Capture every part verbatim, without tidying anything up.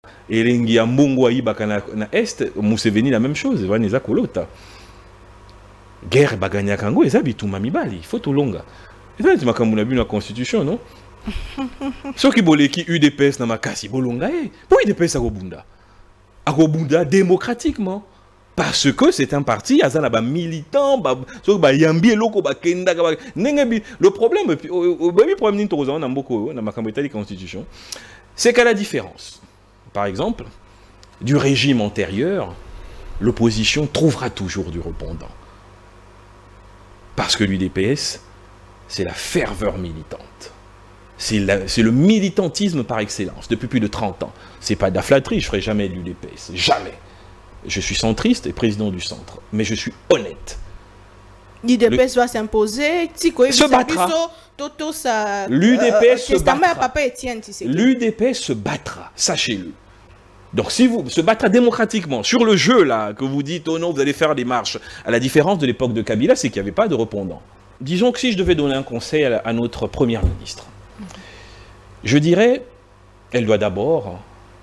Et Lengi Ambongo Aïbaka na Est, Museveni la même chose, Vanessa Kolota. Guerre Baganya Kango, et ça, Bituma Mibali, il faut tout longa. Et ça, tu m'as comme on a vu la constitution, non? Ceux qui bolé qui U D P S na makasi bolonga, pourquoi U D P S à Robunda? À Robunda démocratiquement. Parce que c'est un parti, azana militant, yambi loko bakenda. Le problème, le problème de la constitution, c'est qu'à la différence, par exemple, du régime antérieur, l'opposition trouvera toujours du répondant. Parce que l'U D P S, c'est la ferveur militante. C'est le militantisme par excellence, depuis plus de trente ans. C'est pas de la flatterie, je ferai jamais l'U D P S, jamais. Je suis centriste et président du centre, mais je suis honnête. L'U D P S le... va s'imposer, se battra. L'U D P S se battra. L'U D P S se battra, sachez-le. Donc si vous se battra démocratiquement sur le jeu là, que vous dites, oh non, vous allez faire des marches, à la différence de l'époque de Kabila, c'est qu'il n'y avait pas de répondant. Disons que si je devais donner un conseil à, la, à notre première ministre, je dirais, elle doit d'abord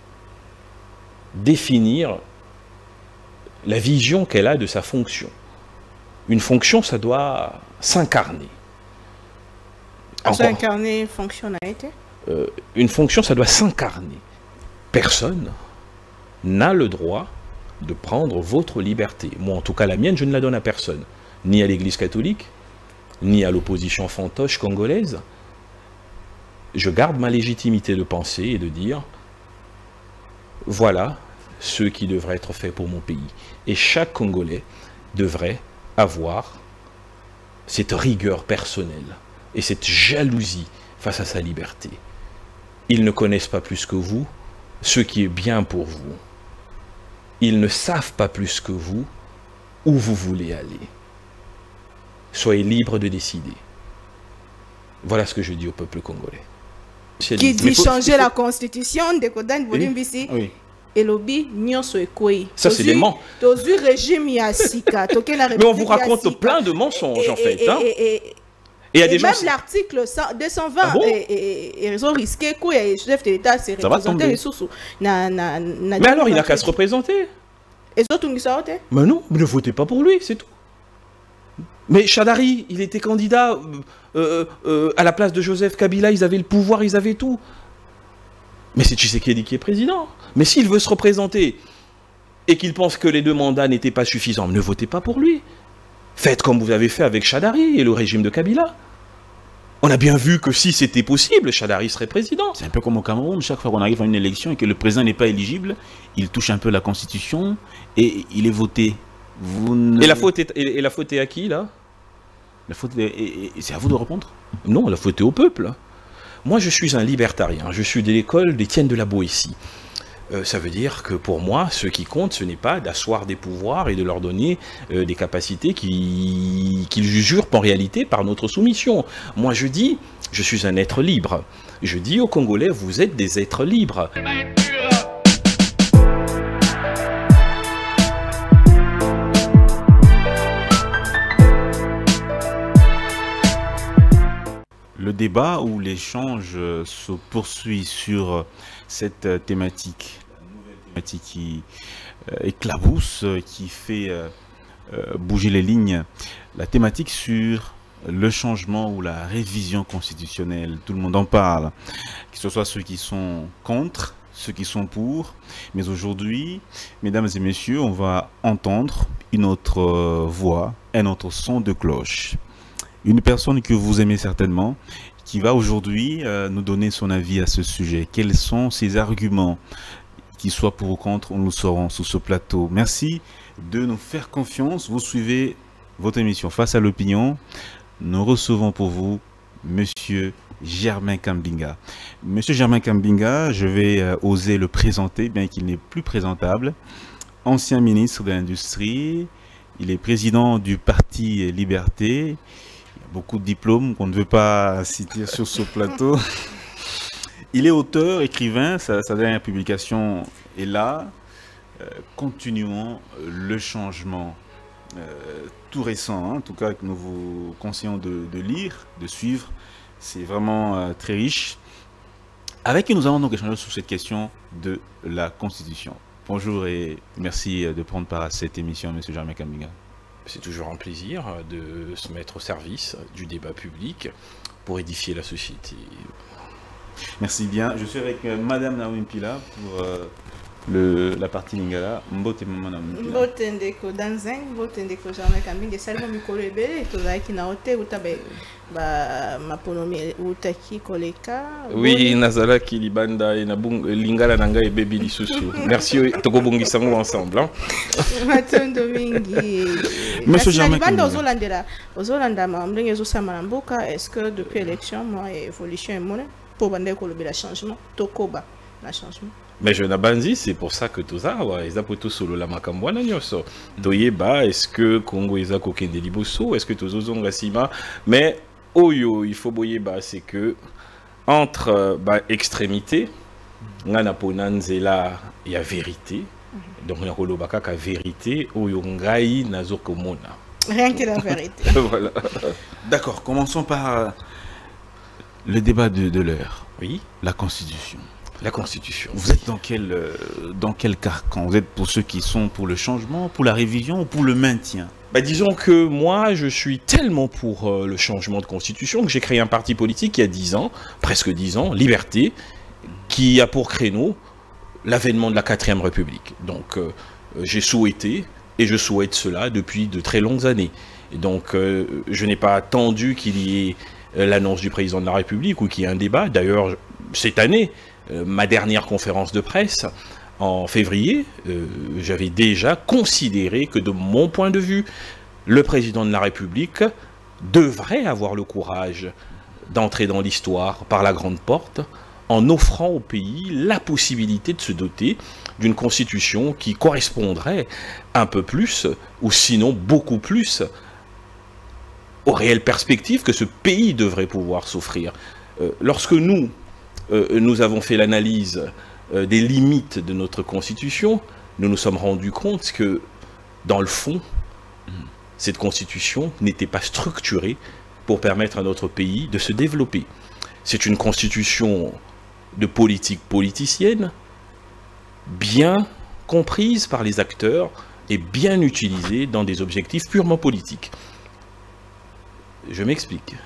définir la vision qu'elle a de sa fonction. Une fonction, ça doit s'incarner. S'incarner, fonctionnalité euh, Une fonction, ça doit s'incarner. Personne n'a le droit de prendre votre liberté. Moi, en tout cas, la mienne, je ne la donne à personne. Ni à l'Église catholique, ni à l'opposition fantoche congolaise. Je garde ma légitimité de penser et de dire, voilà ce qui devrait être fait pour mon pays. Et chaque Congolais devrait avoir cette rigueur personnelle et cette jalousie face à sa liberté. Ils ne connaissent pas plus que vous ce qui est bien pour vous. Ils ne savent pas plus que vous où vous voulez aller. Soyez libres de décider. Voilà ce que je dis au peuple congolais. Qui dit faut, changer faut... la constitution de Kodan Bolimbisi. Oui. Et lobby, ça c'est des mensonges. Mais on vous raconte plein de mensonges en fait. Hein. Et, et, et, et, et même l'article deux cent vingt, ah bon? Ils ont risqué que le chef de l'État s'est représenté les sous. Mais alors il n'a qu'à se représenter. Mais non, ne votez pas pour lui, c'est tout. Mais Chadari, il était candidat euh, euh, à la place de Joseph Kabila, ils avaient le pouvoir, ils avaient tout. Mais c'est Tshisekedi qui est président. Mais s'il veut se représenter et qu'il pense que les deux mandats n'étaient pas suffisants, ne votez pas pour lui. Faites comme vous avez fait avec Chadari et le régime de Kabila. On a bien vu que si c'était possible, Chadari serait président. C'est un peu comme au Cameroun, chaque fois qu'on arrive à une élection et que le président n'est pas éligible, il touche un peu la Constitution et il est voté. Vous ne... Et la faute est, et, et la faute est à qui, là? La faute est... C'est à vous de répondre? Non, la faute est au peuple. Moi, je suis un libertarien. Je suis de l'école d'Étienne de la Boétie. Euh, ça veut dire que pour moi, ce qui compte, ce n'est pas d'asseoir des pouvoirs et de leur donner euh, des capacités qu'ils qu'ils usurpent en réalité par notre soumission. Moi, je dis, je suis un être libre. Je dis aux Congolais, vous êtes des êtres libres. Le débat ou l'échange se poursuit sur cette thématique, la nouvelle thématique qui euh, éclabousse, qui fait euh, bouger les lignes, la thématique sur le changement ou la révision constitutionnelle. Tout le monde en parle, que ce soit ceux qui sont contre, ceux qui sont pour. Mais aujourd'hui, mesdames et messieurs, on va entendre une autre euh, voix, un autre son de cloche. Une personne que vous aimez certainement, qui va aujourd'hui euh, nous donner son avis à ce sujet. Quels sont ses arguments, qu'ils soient pour ou contre, nous le saurons sous ce plateau. Merci de nous faire confiance. Vous suivez votre émission Face à l'opinion. Nous recevons pour vous Monsieur Germain Kambinga. Monsieur Germain Kambinga, je vais euh, oser le présenter, bien qu'il n'est plus présentable. Ancien ministre de l'Industrie, il est président du Parti Liberté. Beaucoup de diplômes qu'on ne veut pas citer sur ce plateau. Il est auteur, écrivain, sa, sa dernière publication est là. Euh, continuons le changement euh, tout récent, hein, en tout cas que nous vous conseillons de, de lire, de suivre. C'est vraiment euh, très riche. avec qui nous allons donc échanger sur cette question de la Constitution. Bonjour et merci de prendre part à cette émission, M. Germain Kambinga. C'est toujours un plaisir de se mettre au service du débat public pour édifier la société. Merci bien. Je suis avec euh, Madame Naomi Mpila pour euh, le, la partie Lingala. Mbote Maman Naomi Mpila. Mbote ndeko Danzeng, mbote ndeko Germain Kambinga. Salmo mikolo ebele tozalaki na hotel utabe ba maponomi utaki koleka. Oui, nazalaki libanda et na Lingala nanga e bebi lisusu. Merci tokobongisa ngo ensemble. Hein. Matondo mingi. Monsieur Germain Kambinga. Ozolandela, ozolanda ma ndenge ezosama na mboka. Est-ce que depuis élection, moi évolution est monnaie pour bande ko le changement tokoba la changement. Mais je n'abandis, c'est pour ça que tout ça, ils ont tout solo la makambwana nyoso. Toyeba, est-ce que Congo ils ont coquin de liboso, est-ce que tous os ongasima, mais oyo il faut boyeba, c'est que entre bah, extrémités, ngana ponanzela il y a vérité, donc il y a kolobaka ka vérité, oyo ngai nazokomona. Rien que la vérité. Voilà. D'accord, commençons par le débat de, de l'heure. Oui. La Constitution. La Constitution. Vous êtes dans quel, euh, dans quel carcan? Vous êtes pour ceux qui sont pour le changement, pour la révision ou pour le maintien? Bah, disons que moi, je suis tellement pour euh, le changement de Constitution que j'ai créé un parti politique il y a dix ans, presque dix ans, Liberté, qui a pour créneau l'avènement de la quatrième République. Donc, euh, j'ai souhaité, et je souhaite cela depuis de très longues années. Et donc, euh, je n'ai pas attendu qu'il y ait l'annonce du président de la République ou qu'il y ait un débat. D'ailleurs, cette année, euh, ma dernière conférence de presse, en février, euh, j'avais déjà considéré que de mon point de vue, le président de la République devrait avoir le courage d'entrer dans l'histoire par la grande porte en offrant au pays la possibilité de se doter d'une constitution qui correspondrait un peu plus, ou sinon beaucoup plus, aux réelles perspectives que ce pays devrait pouvoir s'offrir. Euh, lorsque nous, euh, nous avons fait l'analyse euh, des limites de notre Constitution, nous nous sommes rendus compte que, dans le fond, cette Constitution n'était pas structurée pour permettre à notre pays de se développer. C'est une Constitution de politique politicienne, bien comprise par les acteurs et bien utilisée dans des objectifs purement politiques. Je m'explique.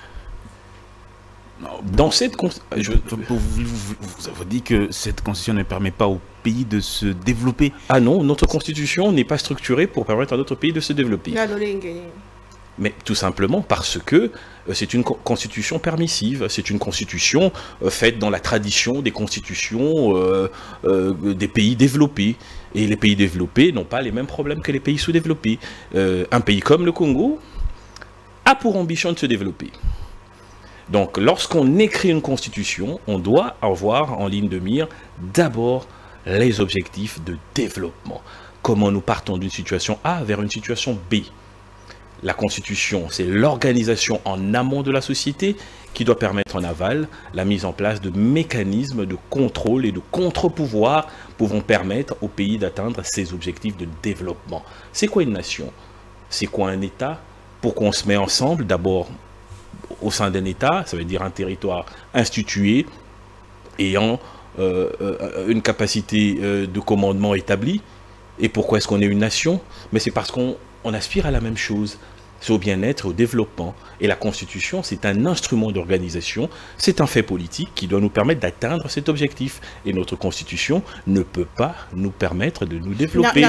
Dans cette je, vous, vous, vous, vous dites que cette constitution ne permet pas au pays de se développer. Ah non, notre constitution n'est pas structurée pour permettre à notre pays de se développer. Mais tout simplement parce que euh, c'est une co constitution permissive, c'est une constitution euh, faite dans la tradition des constitutions euh, euh, des pays développés. Et les pays développés n'ont pas les mêmes problèmes que les pays sous-développés. Euh, un pays comme le Congo a pour ambition de se développer. Donc, lorsqu'on écrit une constitution, on doit avoir en ligne de mire d'abord les objectifs de développement. Comment nous partons d'une situation A vers une situation B. La constitution, c'est l'organisation en amont de la société qui doit permettre en aval la mise en place de mécanismes de contrôle et de contre-pouvoir pouvant permettre au pays d'atteindre ses objectifs de développement. C'est quoi une nation? C'est quoi un État? Pourquoi on se met ensemble? D'abord, au sein d'un État, ça veut dire un territoire institué, ayant euh, euh, une capacité euh, de commandement établie. Et pourquoi est-ce qu'on est une nation? Mais c'est parce qu'on on aspire à la même chose, c'est au bien-être, au développement. Et la Constitution, c'est un instrument d'organisation, c'est un fait politique qui doit nous permettre d'atteindre cet objectif. Et notre Constitution ne peut pas nous permettre de nous développer.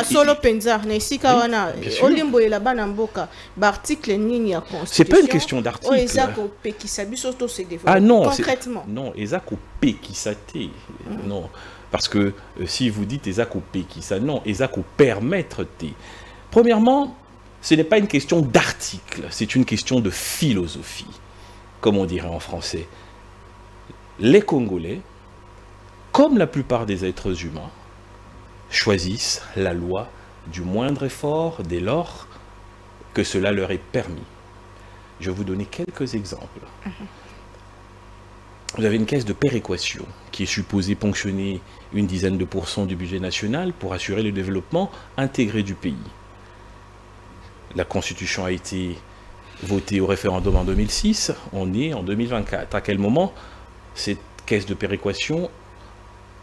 C'est pas une question d'article. Ah non, concrètement. Non, Ezako Pekisate. Non. Parce que euh, si vous dites Ezako Pekisa, non, Ezako permettre T. Premièrement, ce n'est pas une question d'article, c'est une question de philosophie, comme on dirait en français. Les Congolais, comme la plupart des êtres humains, choisissent la loi du moindre effort dès lors que cela leur est permis. Je vais vous donner quelques exemples. Vous avez une caisse de péréquation qui est supposée ponctionner une dizaine de pourcents du budget national pour assurer le développement intégré du pays. La Constitution a été votée au référendum en deux mille six, on est en deux mille vingt-quatre. À quel moment cette caisse de péréquation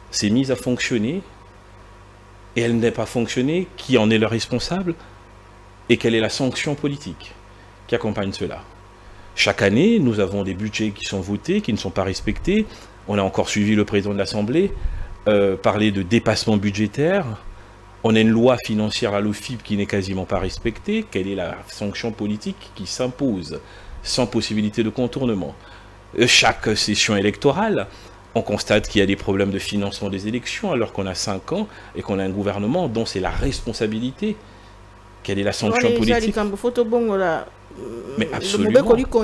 s'est mise à fonctionner et elle n'a pas fonctionné, qui en est le responsable et quelle est la sanction politique qui accompagne cela. Chaque année, nous avons des budgets qui sont votés, qui ne sont pas respectés. On a encore suivi le président de l'Assemblée euh, parler de dépassement budgétaire. On a une loi financière à l'O F I P qui n'est quasiment pas respectée. Quelle est la sanction politique qui s'impose sans possibilité de contournement? Chaque session électorale, on constate qu'il y a des problèmes de financement des élections alors qu'on a cinq ans et qu'on a un gouvernement dont c'est la responsabilité. Quelle est la sanction politique? Mais absolument.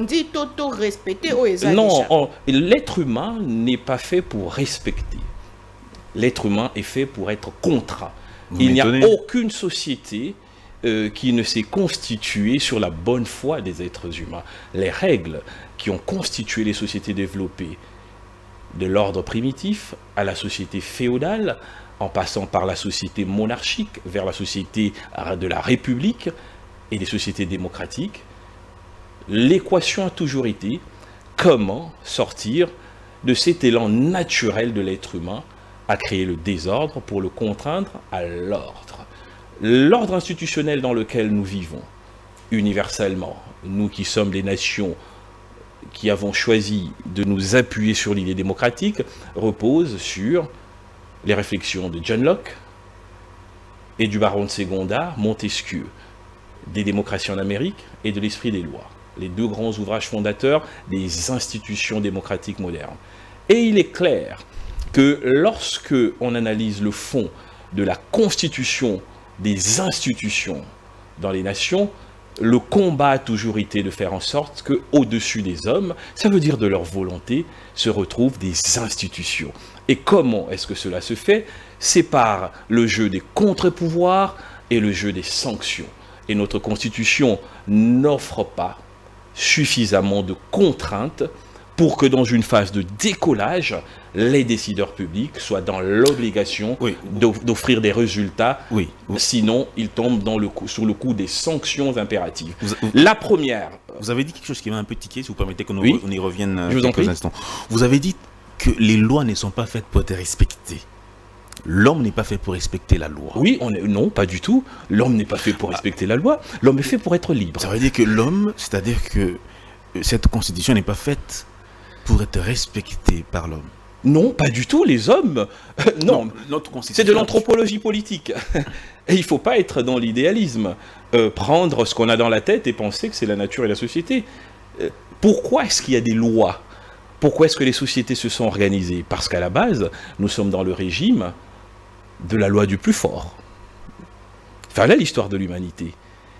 Non, l'être humain n'est pas fait pour respecter. L'être humain est fait pour être contraint. Il n'y a aucune société euh, qui ne s'est constituée sur la bonne foi des êtres humains. Les règles qui ont constitué les sociétés développées, de l'ordre primitif à la société féodale, en passant par la société monarchique vers la société de la République et les sociétés démocratiques, l'équation a toujours été comment sortir de cet élan naturel de l'être humain à créer le désordre pour le contraindre à l'ordre. L'ordre institutionnel dans lequel nous vivons, universellement, nous qui sommes des nations qui avons choisi de nous appuyer sur l'idée démocratique, repose sur les réflexions de John Locke et du baron de Segonda, Montesquieu, des démocraties en Amérique et de l'esprit des lois, les deux grands ouvrages fondateurs des institutions démocratiques modernes. Et il est clair que lorsque on analyse le fond de la constitution des institutions dans les nations, le combat a toujours été de faire en sorte qu'au-dessus des hommes, ça veut dire de leur volonté, se retrouvent des institutions. Et comment est-ce que cela se fait? C'est par le jeu des contre-pouvoirs et le jeu des sanctions. Et notre Constitution n'offre pas suffisamment de contraintes pour que dans une phase de décollage, les décideurs publics soient dans l'obligation oui. d'offrir des résultats, oui. Oui. Sinon ils tombent dans le coup, sur le coup des sanctions impératives. Vous, vous, La première... Vous avez dit quelque chose qui m'a un peu tiqué, si vous permettez qu'on oui. y revienne Je quelques instants. Vous avez dit que les lois ne sont pas faites pour être respectées. L'homme n'est pas fait pour respecter la loi. Oui, on est, non, pas du tout. L'homme n'est pas fait pour respecter ah. la loi. L'homme est fait pour être libre. Ça veut dire que l'homme, c'est-à-dire que cette constitution n'est pas faite pour être respectée par l'homme. Non, pas du tout, les hommes. Euh, non, non c'est de l'anthropologie politique. Et il ne faut pas être dans l'idéalisme. Euh, prendre ce qu'on a dans la tête et penser que c'est la nature et la société. Euh, pourquoi est-ce qu'il y a des lois? Pourquoi est-ce que les sociétés se sont organisées? Parce qu'à la base, nous sommes dans le régime de la loi du plus fort. Enfin, là, l'histoire de l'humanité.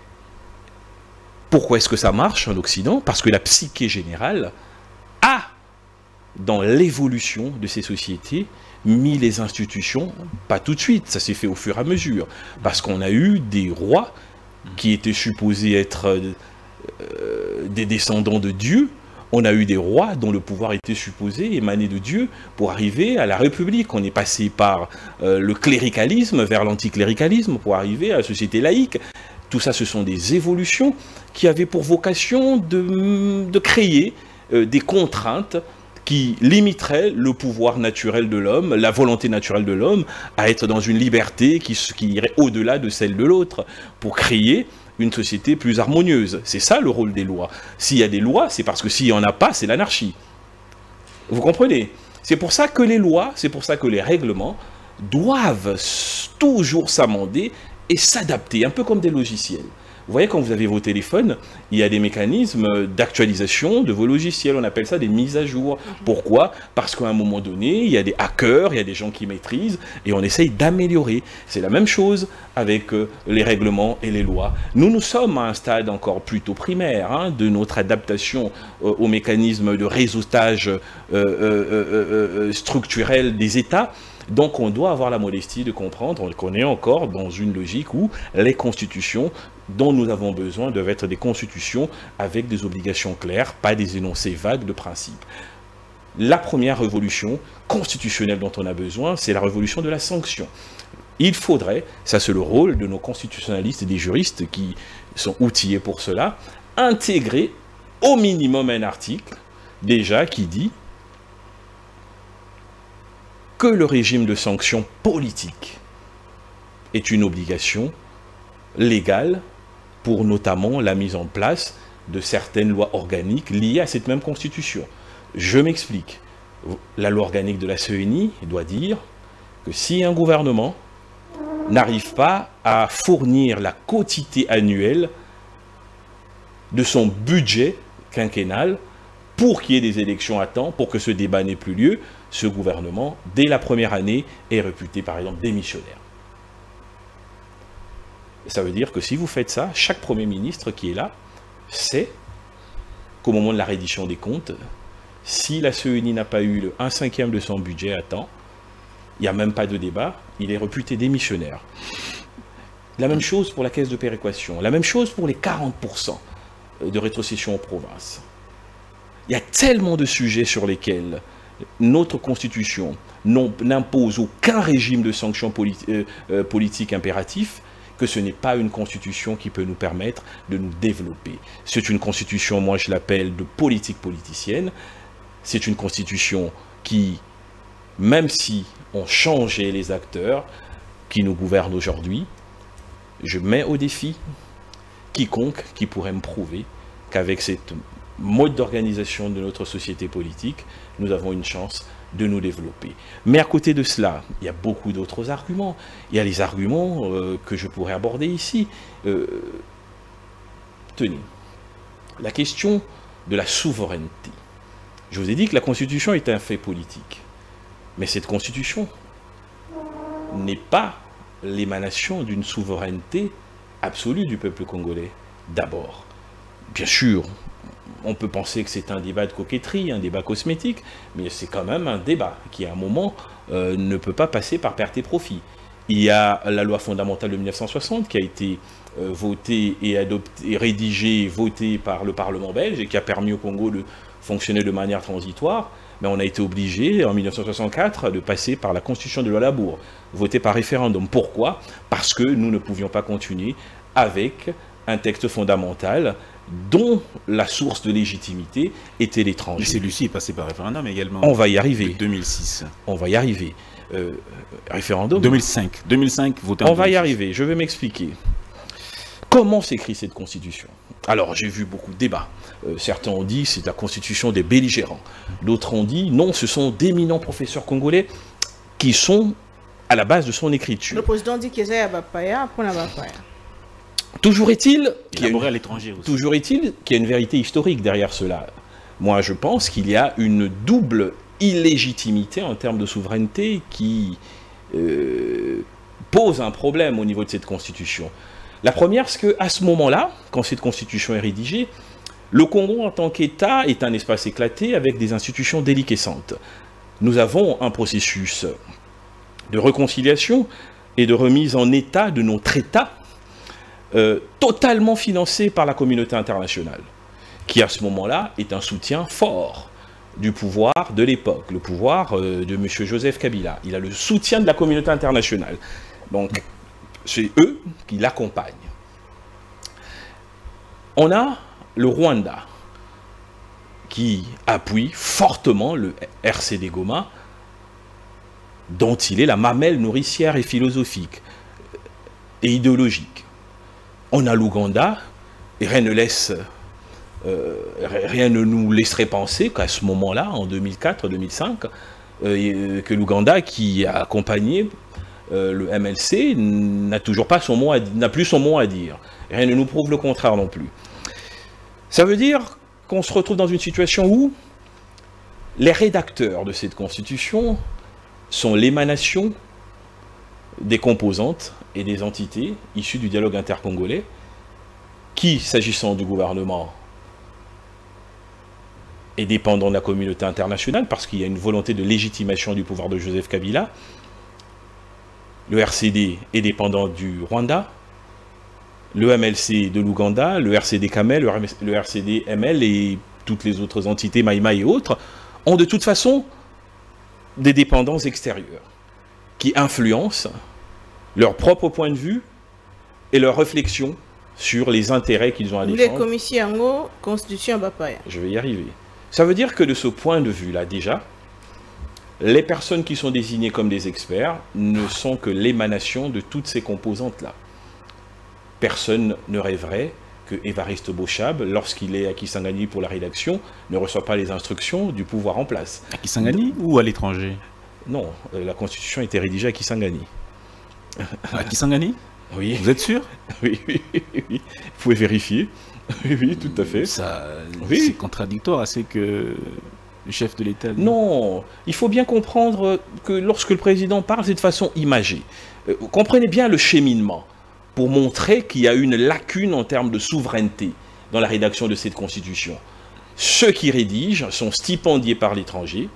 Pourquoi est-ce que ça marche en Occident? Parce que la psyché générale a, dans l'évolution de ces sociétés, mis les institutions, pas tout de suite, ça s'est fait au fur et à mesure, parce qu'on a eu des rois qui étaient supposés être euh, des descendants de Dieu, on a eu des rois dont le pouvoir était supposé émaner de Dieu pour arriver à la République. On est passé par euh, le cléricalisme vers l'anticléricalisme pour arriver à la société laïque. Tout ça, ce sont des évolutions qui avaient pour vocation de, de créer euh, des contraintes qui limiterait le pouvoir naturel de l'homme, la volonté naturelle de l'homme, à être dans une liberté qui, qui irait au-delà de celle de l'autre, pour créer une société plus harmonieuse. C'est ça le rôle des lois. S'il y a des lois, c'est parce que s'il n'y en a pas, c'est l'anarchie. Vous comprenez? C'est pour ça que les lois, c'est pour ça que les règlements doivent toujours s'amender et s'adapter, un peu comme des logiciels. Vous voyez, quand vous avez vos téléphones, il y a des mécanismes d'actualisation de vos logiciels. On appelle ça des mises à jour. Pourquoi? Parce qu'à un moment donné, il y a des hackers, il y a des gens qui maîtrisent, et on essaye d'améliorer. C'est la même chose avec euh, les règlements et les lois. Nous, nous sommes à un stade encore plutôt primaire hein, de notre adaptation euh, aux mécanismes de réseautage euh, euh, euh, euh, structurel des États. Donc on doit avoir la modestie de comprendre qu'on est encore dans une logique où les constitutions dont nous avons besoin doivent être des constitutions avec des obligations claires, pas des énoncés vagues de principes. La première révolution constitutionnelle dont on a besoin, c'est la révolution de la sanction. Il faudrait, ça c'est le rôle de nos constitutionnalistes et des juristes qui sont outillés pour cela, intégrer au minimum un article déjà qui dit que le régime de sanctions politiques est une obligation légale pour notamment la mise en place de certaines lois organiques liées à cette même constitution. Je m'explique. La loi organique de la C E N I doit dire que si un gouvernement n'arrive pas à fournir la quotité annuelle de son budget quinquennal pour qu'il y ait des élections à temps, pour que ce débat n'ait plus lieu, ce gouvernement, dès la première année, est réputé par exemple démissionnaire. Ça veut dire que si vous faites ça, chaque Premier ministre qui est là sait qu'au moment de la reddition des comptes, si la C E N I n'a pas eu le un cinquième de son budget à temps, il n'y a même pas de débat, il est réputé démissionnaire. La même chose pour la caisse de péréquation, la même chose pour les quarante pour cent de rétrocession aux provinces. Il y a tellement de sujets sur lesquels notre Constitution n'impose aucun régime de sanctions politi euh, euh, politiques impératifs, que ce n'est pas une Constitution qui peut nous permettre de nous développer. C'est une Constitution, moi je l'appelle de politique politicienne. C'est une Constitution qui, même si on changeait les acteurs qui nous gouvernent aujourd'hui, je mets au défi quiconque qui pourrait me prouver qu'avec cette mode d'organisation de notre société politique, nous avons une chance de nous développer. Mais à côté de cela, il y a beaucoup d'autres arguments. Il y a les arguments euh, que je pourrais aborder ici. Euh, tenez, la question de la souveraineté. Je vous ai dit que la Constitution est un fait politique. Mais cette Constitution n'est pas l'émanation d'une souveraineté absolue du peuple congolais, d'abord. Bien sûr, on peut penser que c'est un débat de coquetterie, un débat cosmétique, mais c'est quand même un débat qui, à un moment, euh, ne peut pas passer par perte et profit. Il y a la loi fondamentale de mille neuf cent soixante qui a été euh, votée et adoptée, rédigée et votée par le Parlement belge et qui a permis au Congo de fonctionner de manière transitoire, mais on a été obligé, en mille neuf cent soixante-quatre, de passer par la Constitution de Lualabour, votée par référendum. Pourquoi? Parce que nous ne pouvions pas continuer avec un texte fondamental dont la source de légitimité était l'étranger. Mais celui-ci est passé par référendum également. On va y arriver. deux mille six. On va y arriver. Euh, référendum. deux mille cinq. deux mille cinq, voté en On va y deux mille six. arriver. Je vais m'expliquer. Comment s'écrit cette Constitution? Alors, j'ai vu beaucoup de débats. Euh, certains ont dit c'est la Constitution des belligérants. D'autres ont dit non, ce sont d'éminents professeurs congolais qui sont à la base de son écriture. Le président dit qu'il y a Bapaya pour la Bapaya. Toujours est-il qu'il y a Élaboré une- à l'étranger aussi. Toujours est-il qu'il y a une vérité historique derrière cela. Moi, je pense qu'il y a une double illégitimité en termes de souveraineté qui euh, pose un problème au niveau de cette Constitution. La première, c'est qu'à ce moment-là, quand cette Constitution est rédigée, le Congo en tant qu'État est un espace éclaté avec des institutions déliquescentes. Nous avons un processus de réconciliation et de remise en état de notre État Euh, totalement financé par la communauté internationale, qui à ce moment-là est un soutien fort du pouvoir de l'époque, le pouvoir euh, de M. Joseph Kabila. Il a le soutien de la communauté internationale. Donc, c'est eux qui l'accompagnent. On a le Rwanda, qui appuie fortement le R C D Goma, dont il est la mamelle nourricière et philosophique et idéologique. On a l'Ouganda, et rien ne, laisse, euh, rien ne nous laisserait penser qu'à ce moment-là, en deux mille quatre deux mille cinq, euh, que l'Ouganda, qui a accompagné euh, le M L C, n'a toujours pas son mot à, n'a plus son mot à dire. Rien ne nous prouve le contraire non plus. Ça veut dire qu'on se retrouve dans une situation où les rédacteurs de cette Constitution sont l'émanation des composantes et des entités issues du dialogue intercongolais qui, s'agissant du gouvernement, est dépendant de la communauté internationale parce qu'il y a une volonté de légitimation du pouvoir de Joseph Kabila. Le R C D est dépendant du Rwanda, le M L C de l'Ouganda, le R C D Kamel, le R C D M L et toutes les autres entités, Maïmaï et autres, ont de toute façon des dépendances extérieures qui influencent leur propre point de vue et leur réflexion sur les intérêts qu'ils ont à Les défendre. commissions en haut, constitution Bapaya. Je vais y arriver. Ça veut dire que de ce point de vue-là, déjà, Les personnes qui sont désignées comme des experts ne sont que l'émanation de toutes ces composantes-là. Personne ne rêverait que Évariste Beauchab, lorsqu'il est à Kisangani pour la rédaction, ne reçoit pas les instructions du pouvoir en place. À Kisangani ou à l'étranger? Non, euh, la Constitution a été rédigée à Kisangani. À Kisangani? Oui. Vous êtes sûr? Oui, oui, oui, oui. Vous pouvez vérifier. Oui, oui, tout à fait. Ça, oui. C'est contradictoire à ce que le chef de l'État dit. Non, il faut bien comprendre que lorsque le président parle, c'est de façon imagée. Euh, comprenez bien le cheminement pour montrer qu'il y a une lacune en termes de souveraineté dans la rédaction de cette Constitution. Ceux qui rédigent sont stipendiés par l'étranger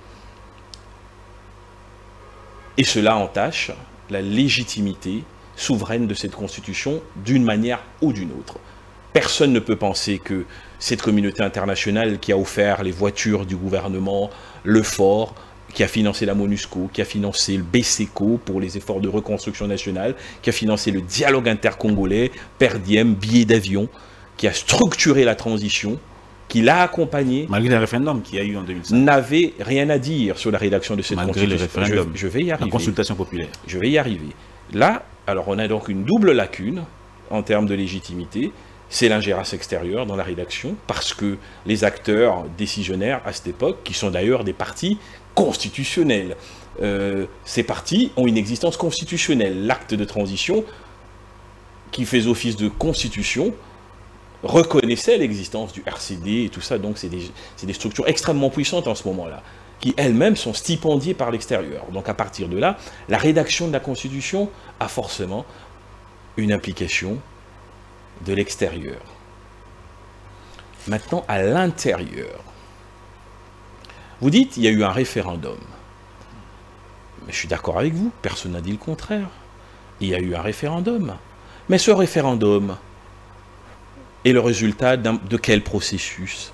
et cela entache la légitimité souveraine de cette Constitution d'une manière ou d'une autre. Personne ne peut penser que cette communauté internationale qui a offert les voitures du gouvernement, le fort, qui a financé la MONUSCO, qui a financé le B C C O pour les efforts de reconstruction nationale, qui a financé le dialogue intercongolais, per diem, billets d'avion, qui a structuré la transition, qui l'a accompagné. Malgré le référendum qu'il y a eu en deux mille cinq. N'avait rien à dire sur la rédaction de cette Malgré Constitution. le référendum. Je, je vais y arriver. La consultation populaire. Je vais y arriver. Là, alors on a donc une double lacune en termes de légitimité. C'est l'ingérence extérieure dans la rédaction, parce que les acteurs décisionnaires à cette époque, qui sont d'ailleurs des partis constitutionnels, euh, ces partis ont une existence constitutionnelle. L'acte de transition, qui fait office de constitution, reconnaissait l'existence du R C D et tout ça, donc c'est des, c'est des structures extrêmement puissantes en ce moment-là, qui elles-mêmes sont stipendiées par l'extérieur. Donc à partir de là, la rédaction de la Constitution a forcément une implication de l'extérieur. Maintenant, à l'intérieur. Vous dites, il y a eu un référendum. Mais je suis d'accord avec vous, personne n'a dit le contraire. Il y a eu un référendum. Mais ce référendum est le résultat de quel processus?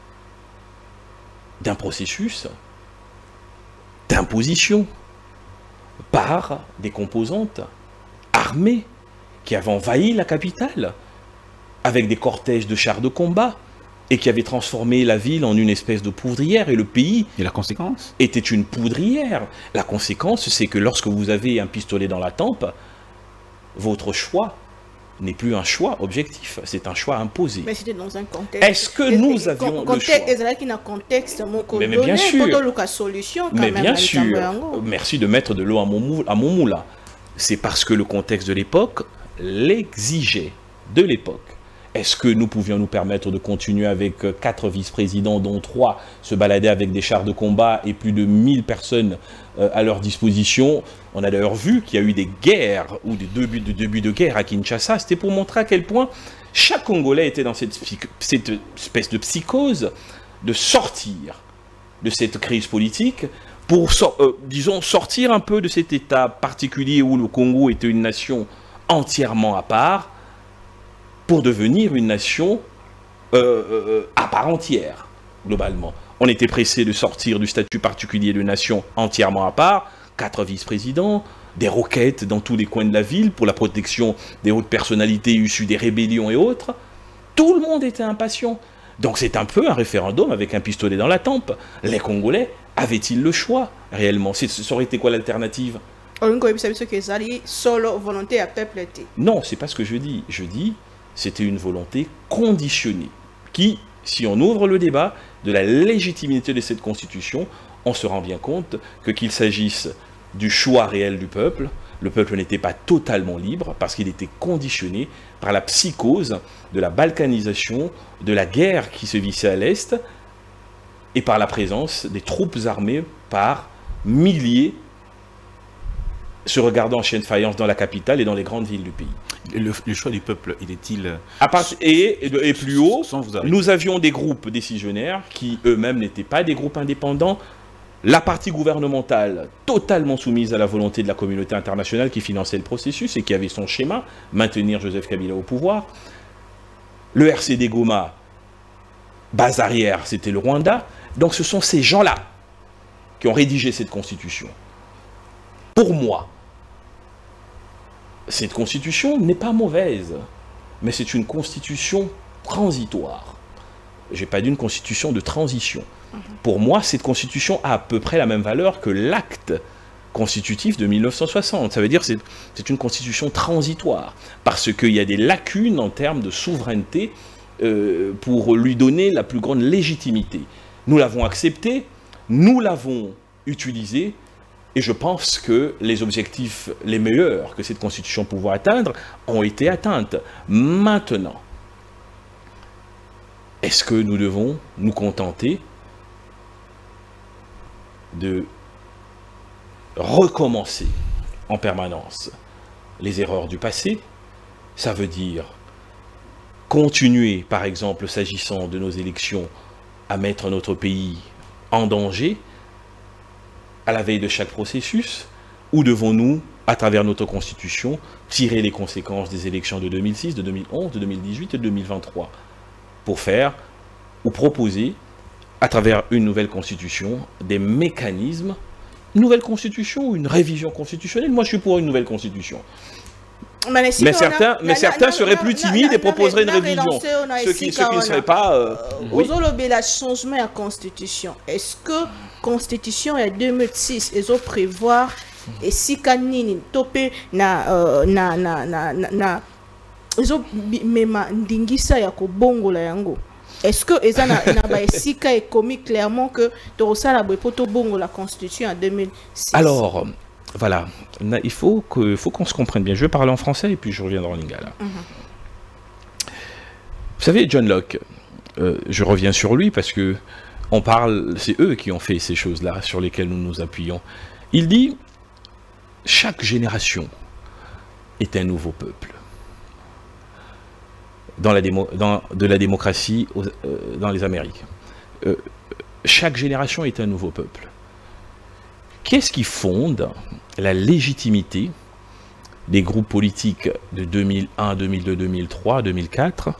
D'un processus d'imposition par des composantes armées qui avaient envahi la capitale avec des cortèges de chars de combat et qui avaient transformé la ville en une espèce de poudrière, et le pays... Et la conséquence? Était une poudrière. La conséquence, c'est que lorsque vous avez un pistolet dans la tempe, votre choix n'est plus un choix objectif, c'est un choix imposé. Mais c'était dans un contexte... Est-ce que nous avions le choix? Est-ce contexte mais, mais bien sûr. Solution, mais bien sûr. Merci de mettre de l'eau à mon moule, à mon moulin. C'est parce que le contexte de l'époque l'exigeait, de l'époque. Est-ce que nous pouvions nous permettre de continuer avec quatre vice-présidents, dont trois se baladaient avec des chars de combat et plus de mille personnes euh, à leur disposition? On a d'ailleurs vu qu'il y a eu des guerres ou des débuts de, débuts de guerre à Kinshasa. C'était pour montrer à quel point chaque Congolais était dans cette, cette espèce de psychose de sortir de cette crise politique pour, euh, disons, sortir un peu de cet état particulier où le Congo était une nation entièrement à part, pour devenir une nation euh, euh, à part entière, globalement. On était pressé de sortir du statut particulier de nation entièrement à part, quatre vice-présidents, des roquettes dans tous les coins de la ville pour la protection des hautes personnalités issues des rébellions et autres. Tout le monde était impatient. Donc c'est un peu un référendum avec un pistolet dans la tempe. Les Congolais avaient-ils le choix, réellement? Ça aurait été quoi l'alternative? Non, c'est pas ce que je dis. Je dis... C'était une volonté conditionnée, qui, si on ouvre le débat de la légitimité de cette Constitution, on se rend bien compte que qu'il s'agisse du choix réel du peuple, le peuple n'était pas totalement libre, parce qu'il était conditionné par la psychose de la balkanisation, de la guerre qui se vissait à l'Est, et par la présence des troupes armées par milliers, se regardant en chaîne de faïence dans la capitale et dans les grandes villes du pays. Le, le choix du peuple, il est-il... À part, et, et, et plus haut, vous nous avions des groupes décisionnaires qui eux-mêmes n'étaient pas des groupes indépendants. La partie gouvernementale, totalement soumise à la volonté de la communauté internationale qui finançait le processus et qui avait son schéma, maintenir Joseph Kabila au pouvoir. Le R C D Goma, base arrière, c'était le Rwanda. Donc ce sont ces gens-là qui ont rédigé cette constitution. Pour moi, cette constitution n'est pas mauvaise, mais c'est une constitution transitoire. Je n'ai pas dit une constitution de transition. Pour moi, cette constitution a à peu près la même valeur que l'acte constitutif de mille neuf cent soixante. Ça veut dire que c'est une constitution transitoire, parce qu'il y a des lacunes en termes de souveraineté euh, pour lui donner la plus grande légitimité. Nous l'avons accepté, nous l'avons utilisé, et je pense que les objectifs les meilleurs que cette constitution pouvait atteindre ont été atteints. Maintenant, est-ce que nous devons nous contenter de recommencer en permanence les erreurs du passé? Ça veut dire continuer, par exemple, s'agissant de nos élections, à mettre notre pays en danger à la veille de chaque processus, ou devons-nous, à travers notre constitution, tirer les conséquences des élections de deux mille six, de deux mille onze, de deux mille dix-huit et de deux mille vingt-trois pour faire ou proposer, à travers une nouvelle constitution, des mécanismes, une nouvelle constitution ou une révision constitutionnelle? Moi, je suis pour une nouvelle constitution. Mais certains, mais certains seraient plus timides et proposeraient une révision. Ceux qui, ceux qui ne seraient pas... Euh, oui. Le changement à la constitution, est-ce que la constitution de deux mille six, ils ont prévoir et si kanini topé na na na na na ils ont même ndingisa ya ko bongo la yango? Est-ce que ils ont est commis clairement que Torosa la bopoto bongo la constitution en deux mille six? Alors, voilà, il faut que, faut qu'on se comprenne bien. Je vais parler en français et puis je reviendrai en lingala. Mm-hmm. Vous savez, John Locke, euh, je reviens sur lui parce que on parle, c'est eux qui ont fait ces choses-là sur lesquelles nous nous appuyons. Il dit, chaque génération est un nouveau peuple. Dans la démo, dans, de la démocratie aux, euh, dans les Amériques. Euh, chaque génération est un nouveau peuple. Qu'est-ce qui fonde la légitimité des groupes politiques de deux mille un, deux mille deux, deux mille trois, deux mille quatre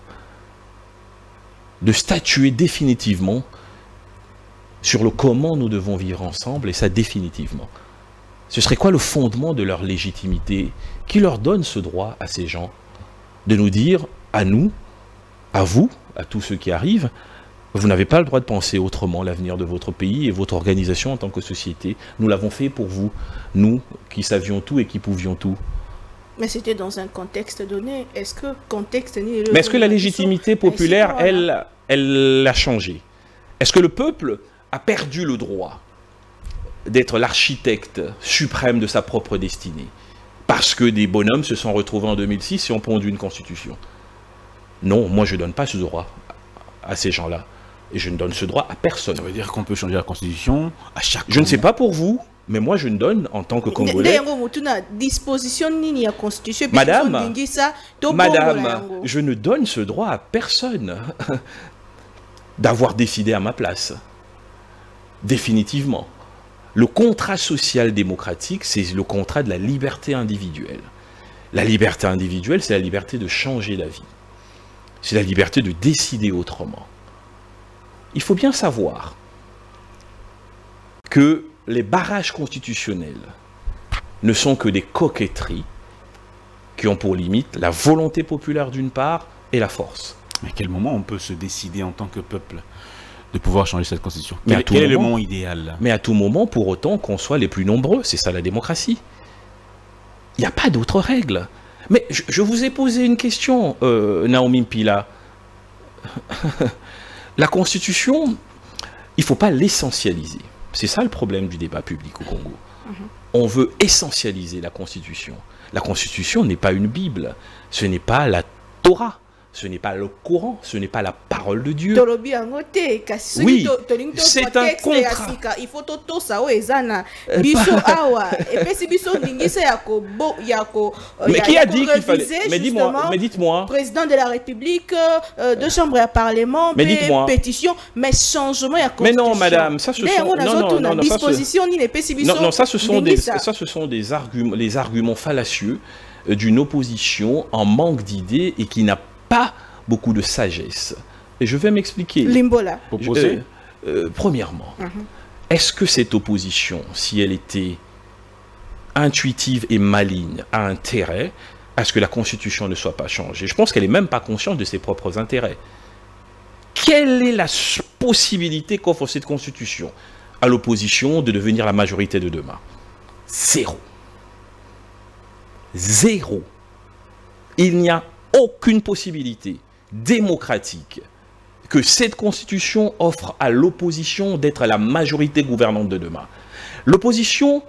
de statuer définitivement sur le comment nous devons vivre ensemble, et ça définitivement? Ce serait quoi le fondement de leur légitimité qui leur donne ce droit à ces gens de nous dire, à nous, à vous, à tous ceux qui arrivent, vous n'avez pas le droit de penser autrement l'avenir de votre pays et votre organisation en tant que société. Nous l'avons fait pour vous, nous qui savions tout et qui pouvions tout. Mais c'était dans un contexte donné. Est-ce que contexte... Mais est-ce que la légitimité populaire, elle, elle a changé? Est-ce que le peuple a perdu le droit d'être l'architecte suprême de sa propre destinée parce que des bonhommes se sont retrouvés en deux mille six et ont pondu une constitution? Non, moi je ne donne pas ce droit à ces gens-là. Et je ne donne ce droit à personne. Ça veut dire qu'on peut changer la constitution à chaque Je moment. Ne sais pas pour vous, mais moi je ne donne en tant que Congolais... Madame, Madame, je ne donne ce droit à personne d'avoir décidé à ma place. Définitivement. Le contrat social démocratique, c'est le contrat de la liberté individuelle. La liberté individuelle, c'est la liberté de changer la vie. C'est la liberté de décider autrement. Il faut bien savoir que les barrages constitutionnels ne sont que des coquetteries qui ont pour limite la volonté populaire d'une part et la force. Mais à quel moment on peut se décider en tant que peuple de pouvoir changer cette constitution? Quel, quel est le moment idéal? Mais à tout moment, pour autant qu'on soit les plus nombreux, c'est ça la démocratie. Il n'y a pas d'autres règles. Mais je, je vous ai posé une question, euh, Naomi Mpila. La Constitution, il ne faut pas l'essentialiser. C'est ça le problème du débat public au Congo. Mm-hmm. On veut essentialiser la Constitution. La Constitution n'est pas une Bible. Ce n'est pas la Torah. Ce n'est pas le Coran, ce n'est pas la parole de Dieu. Oui, c'est un contrat. Il faut tout ça. Mais qui a dit qu'il fallait? Mais dis-moi, mais dites-moi. Président de la République, euh, deux chambres à Parlement, mais dites-moi. Pétition, mais changement à Constitution. Mais non, madame, ça ce sont non, non, non, non, disposition ni les non, non, ça ce sont des, ça ce sont des arguments, les arguments fallacieux d'une opposition en manque d'idées et qui n'a pas beaucoup de sagesse. Et je vais m'expliquer. Limbola. Euh, euh, premièrement, uh-huh. Est-ce que cette opposition, si elle était intuitive et maligne, a intérêt à ce que la Constitution ne soit pas changée? Je pense qu'elle n'est même pas consciente de ses propres intérêts. quelle est la possibilité qu'offre cette constitution à l'opposition de devenir la majorité de demain? Zéro. Zéro. Il n'y a aucune possibilité démocratique que cette constitution offre à l'opposition d'être la majorité gouvernante de demain. L'opposition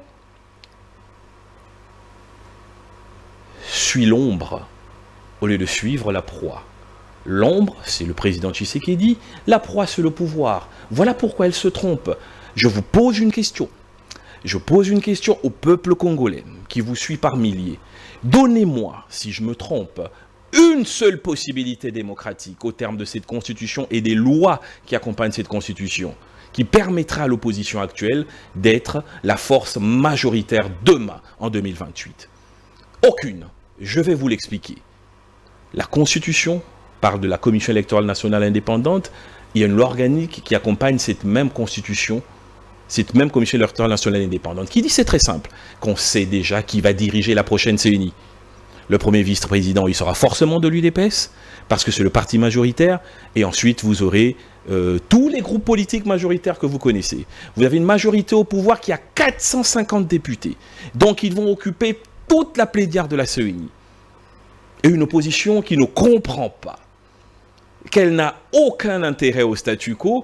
suit l'ombre au lieu de suivre la proie. L'ombre, c'est le président Tshisekedi, la proie, c'est le pouvoir. Voilà pourquoi elle se trompe. Je vous pose une question. Je pose une question au peuple congolais qui vous suit par milliers. Donnez-moi, si je me trompe, une seule possibilité démocratique au terme de cette constitution et des lois qui accompagnent cette constitution, qui permettra à l'opposition actuelle d'être la force majoritaire demain, en deux mille vingt-huit. Aucune. Je vais vous l'expliquer. La constitution parle de la Commission électorale nationale indépendante. Il y a une loi organique qui accompagne cette même constitution, cette même Commission électorale nationale indépendante, qui dit, c'est très simple, qu'on sait déjà qui va diriger la prochaine C N I. Le premier vice-président, il sera forcément de l'U D P S, parce que c'est le parti majoritaire, et ensuite vous aurez euh, tous les groupes politiques majoritaires que vous connaissez. Vous avez une majorité au pouvoir qui a quatre cent cinquante députés, donc ils vont occuper toute la plénière de la C N I. Et une opposition qui ne comprend pas qu'elle n'a aucun intérêt au statu quo.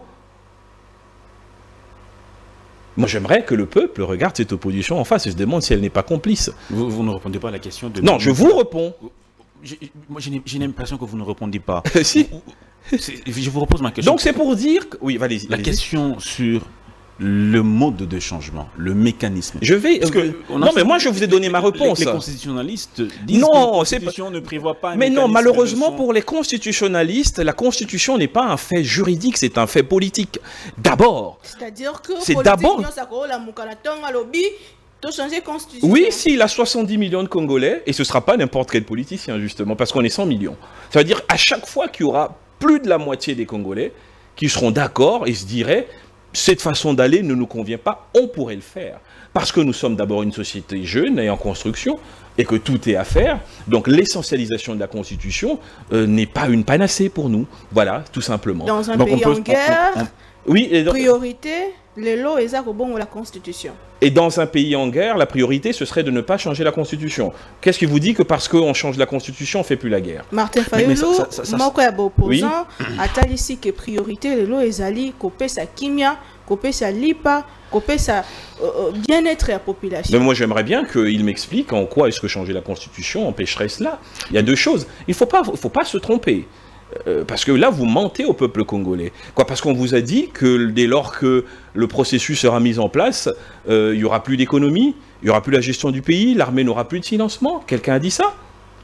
Moi, j'aimerais que le peuple regarde cette opposition en face et se demande si elle n'est pas complice. Vous, vous ne répondez pas à la question de... Non, je vous réponds. Je, moi, j'ai l'impression que vous ne répondez pas. Si. Je vous repose ma question. Donc, c'est pour dire... Que... Oui, allez-y. La question sur le mode de changement, le mécanisme. Je vais... Parce que, non, mais moi, je vous ai donné ma réponse. Les, les constitutionnalistes disent non, que la Constitution pas... ne prévoit pas un Mais non, malheureusement, son... pour les constitutionnalistes, la Constitution n'est pas un fait juridique, c'est un fait politique. D'abord. C'est-à-dire que... C'est d'abord... Oui, s'il a soixante-dix millions de Congolais, et ce ne sera pas n'importe quel politicien, justement, parce qu'on est cent millions. Ça veut dire à chaque fois qu'il y aura plus de la moitié des Congolais qui seront d'accord et se diraient... Cette façon d'aller ne nous convient pas, on pourrait le faire. Parce que nous sommes d'abord une société jeune et en construction, et que tout est à faire. Donc l'essentialisation de la Constitution euh, n'est pas une panacée pour nous. Voilà, tout simplement. Dans un donc, pays peut, en guerre, on, on, on, oui, et donc, priorité, les lois et bon la Constitution. Et dans un pays en guerre, la priorité, ce serait de ne pas changer la Constitution. Qu'est-ce qui vous dit que parce qu'on change la Constitution, on ne fait plus la guerre? Martin Fayulu, moi, opposant, à ici que priorité, les lois et ali, copé sa kimia, copé sa lipa, copé sa bien-être à la population. Mais moi, j'aimerais bien qu'il m'explique en quoi est-ce que changer la Constitution empêcherait cela. Il y a deux choses. Il ne faut pas, faut pas se tromper. Euh, parce que là, vous mentez au peuple congolais. Quoi, parce qu'on vous a dit que dès lors que le processus sera mis en place, euh, il n'y aura plus d'économie, il n'y aura plus la gestion du pays, l'armée n'aura plus de financement. Quelqu'un a dit ça?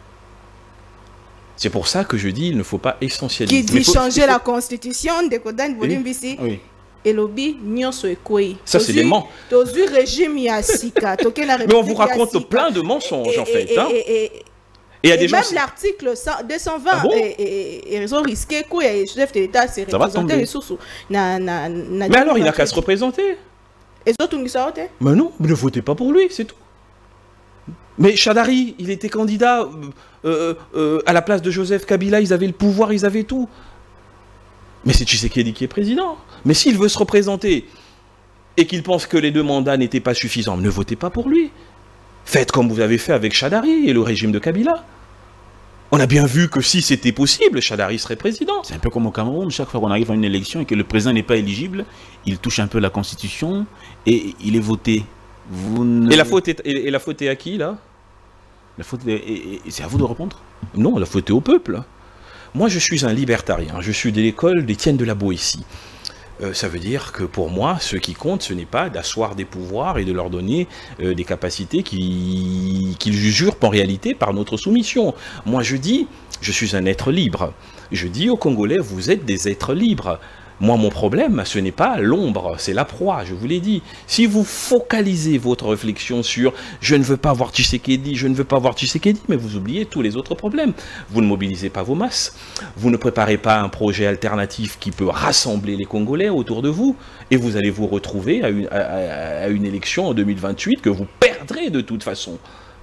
C'est pour ça que je dis il ne faut pas essentialiser. Qui dit faut, changer faut... la constitution, décodan volume ici. Oui. Et lobby, nyonso ekoi. Ça, c'est des ments. régime yasika. Mais on vous raconte plein de mensonges, en fait. Hein. Et, et, et, et même l'article deux cent vingt, ah bon? et ils ont risqué que le chef de l'État s'est représenté les sous. Mais alors, il n'a qu'à se représenter. Et autres, ils sont Mais non, ne votez pas pour lui, c'est tout. Mais Chadari, il était candidat euh, euh, à la place de Joseph Kabila, ils avaient le pouvoir, ils avaient tout. Mais c'est Tshisekedi qui est président. Mais s'il veut se représenter et qu'il pense que les deux mandats n'étaient pas suffisants, ne votez pas pour lui. Faites comme vous avez fait avec Chadari et le régime de Kabila. On a bien vu que si c'était possible, Chadari serait président. C'est un peu comme au Cameroun, chaque fois qu'on arrive à une élection et que le président n'est pas éligible, il touche un peu la Constitution et il est voté. Vous ne... Et la faute est, et la faute est à qui, là? La faute est, c'est à vous de répondre? Non, la faute est au peuple. Moi, je suis un libertarien. Je suis de l'école d'Étienne de la Boétie. Euh, ça veut dire que pour moi, ce qui compte, ce n'est pas d'asseoir des pouvoirs et de leur donner euh, des capacités qu'ils qu'ils usurpent en réalité par notre soumission. Moi, je dis, je suis un être libre. Je dis aux Congolais, vous êtes des êtres libres. Moi, mon problème, ce n'est pas l'ombre, c'est la proie, je vous l'ai dit. Si vous focalisez votre réflexion sur « je ne veux pas voir Tshisekedi, je ne veux pas voir Tshisekedi », mais vous oubliez tous les autres problèmes. Vous ne mobilisez pas vos masses, vous ne préparez pas un projet alternatif qui peut rassembler les Congolais autour de vous, et vous allez vous retrouver à une, à, à une élection en deux mille vingt-huit que vous perdrez de toute façon.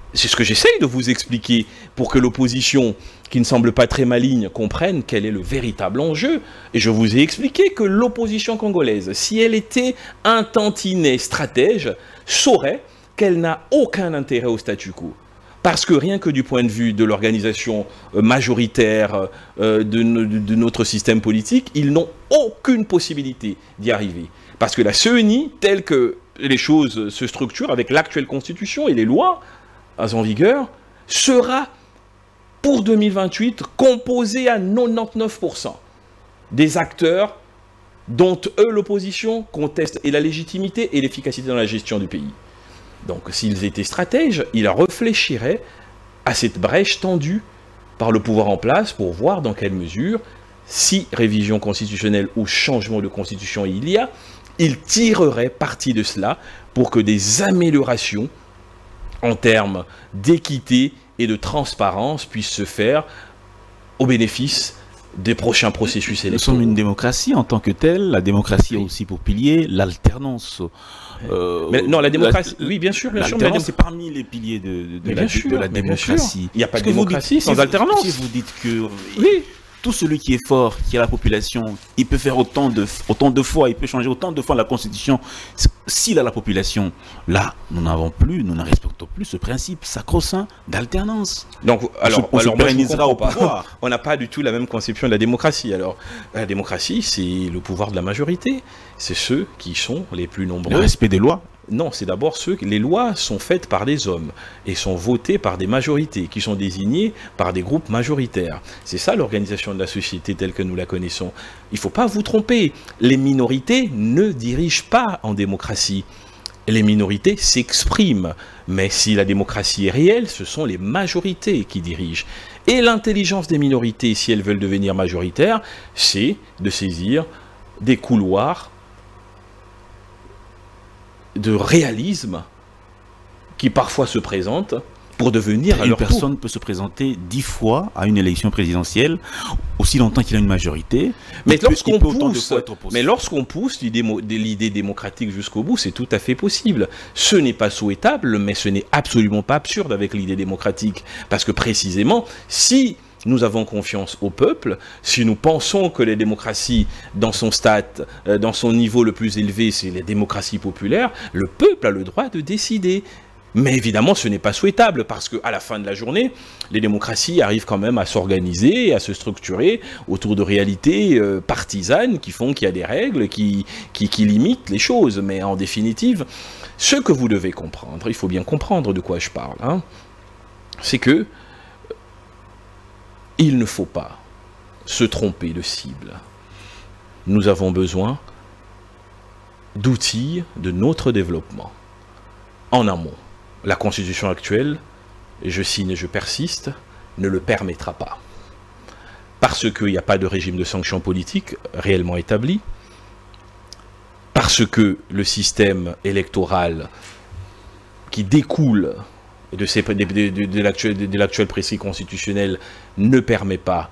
C'est ce que j'essaye de vous expliquer pour que l'opposition, qui ne semble pas très maligne, comprenne quel est le véritable enjeu. Et je vous ai expliqué que l'opposition congolaise, si elle était un tantinet stratège, saurait qu'elle n'a aucun intérêt au statu quo. Parce que rien que du point de vue de l'organisation majoritaire euh, de, de, de notre système politique, ils n'ont aucune possibilité d'y arriver. Parce que la C E N I, telle que les choses se structurent avec l'actuelle constitution et les lois en vigueur, sera pour deux mille vingt-huit composée à quatre-vingt-dix-neuf pour cent des acteurs dont eux, l'opposition, contestent et la légitimité et l'efficacité dans la gestion du pays. Donc s'ils étaient stratèges, ils réfléchiraient à cette brèche tendue par le pouvoir en place pour voir dans quelle mesure, si révision constitutionnelle ou changement de constitution il y a, ils tireraient parti de cela pour que des améliorations en termes d'équité et de transparence puissent se faire au bénéfice des prochains processus électoraux. Nous sommes une démocratie en tant que telle. La démocratie a aussi pour pilier l'alternance. Euh, mais non, la démocratie, la, oui, bien sûr, bien sûr. L'alternance, c'est parmi les piliers de, de, de, la, sûr, de la démocratie. Il n'y a pas de démocratie dites, sans si alternance. Si vous dites que oui. tout celui qui est fort, qui a la population, il peut faire autant de, autant de fois, il peut changer autant de fois la Constitution. S'il a la population, là, nous n'avons plus, nous ne respectons plus ce principe sacro-saint d'alternance. Donc, alors, on, alors se pérennisera au pouvoir. On n'a pas du tout la même conception de la démocratie. Alors, la démocratie, c'est le pouvoir de la majorité. C'est ceux qui sont les plus nombreux. Le respect des lois. Non, c'est d'abord ceux que les lois sont faites par des hommes et sont votées par des majorités qui sont désignées par des groupes majoritaires. C'est ça l'organisation de la société telle que nous la connaissons. Il ne faut pas vous tromper. Les minorités ne dirigent pas en démocratie. Les minorités s'expriment. Mais si la démocratie est réelle, ce sont les majorités qui dirigent. Et l'intelligence des minorités, si elles veulent devenir majoritaires, c'est de saisir des couloirs de réalisme qui parfois se présente pour devenir à une leur personne tour. peut se présenter dix fois à une élection présidentielle aussi longtemps qu'il a une majorité. Mais lorsqu'on pousse, mais lorsqu'on pousse l'idée démocratique jusqu'au bout, c'est tout à fait possible. Ce n'est pas souhaitable, mais ce n'est absolument pas absurde avec l'idée démocratique, parce que précisément, si nous avons confiance au peuple, si nous pensons que les démocraties, dans son stade, dans son niveau le plus élevé, c'est les démocraties populaires, le peuple a le droit de décider. Mais évidemment, ce n'est pas souhaitable, parce qu'à la fin de la journée, les démocraties arrivent quand même à s'organiser, à se structurer autour de réalités euh, partisanes qui font qu'il y a des règles qui, qui, qui limitent les choses. Mais en définitive, ce que vous devez comprendre, il faut bien comprendre de quoi je parle, hein, c'est que il ne faut pas se tromper de cible. Nous avons besoin d'outils de notre développement. En amont, la constitution actuelle, et je signe et je persiste, ne le permettra pas. Parce qu'il n'y a pas de régime de sanctions politiques réellement établi, parce que le système électoral qui découle de, ces, de, de, de, de l'actuel précis constitutionnel ne permet pas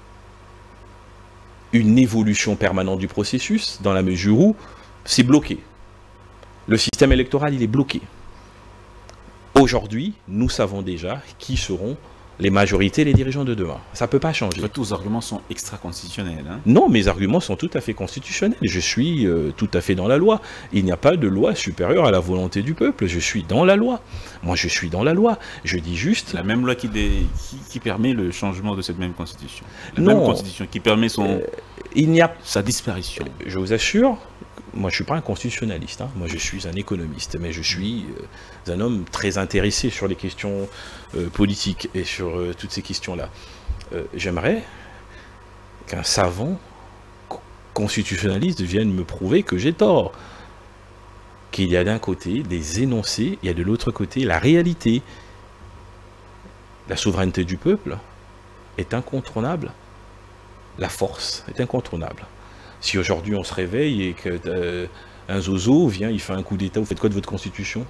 une évolution permanente du processus, dans la mesure où c'est bloqué. Le système électoral, il est bloqué. Aujourd'hui, nous savons déjà qui seront les majorités, les dirigeants de demain. Ça ne peut pas changer. Tous les arguments sont extra-constitutionnels. Hein? Non, mes arguments sont tout à fait constitutionnels. Je suis euh, tout à fait dans la loi. Il n'y a pas de loi supérieure à la volonté du peuple. Je suis dans la loi. Moi, je suis dans la loi. Je dis juste... La même loi qui, dé... qui, qui permet le changement de cette même constitution. La non, même constitution qui permet son... Euh, il n'y a... sa disparition. Je vous assure... Moi, je ne suis pas un constitutionnaliste, hein. Moi, je suis un économiste, mais je suis euh, un homme très intéressé sur les questions euh, politiques et sur euh, toutes ces questions-là. Euh, J'aimerais qu'un savant constitutionnaliste vienne me prouver que j'ai tort. Qu'il y a d'un côté des énoncés, il y a de l'autre côté la réalité. La souveraineté du peuple est incontournable. La force est incontournable. Si aujourd'hui on se réveille et qu'un euh, zozo vient, il fait un coup d'État, vous faites quoi de votre constitution?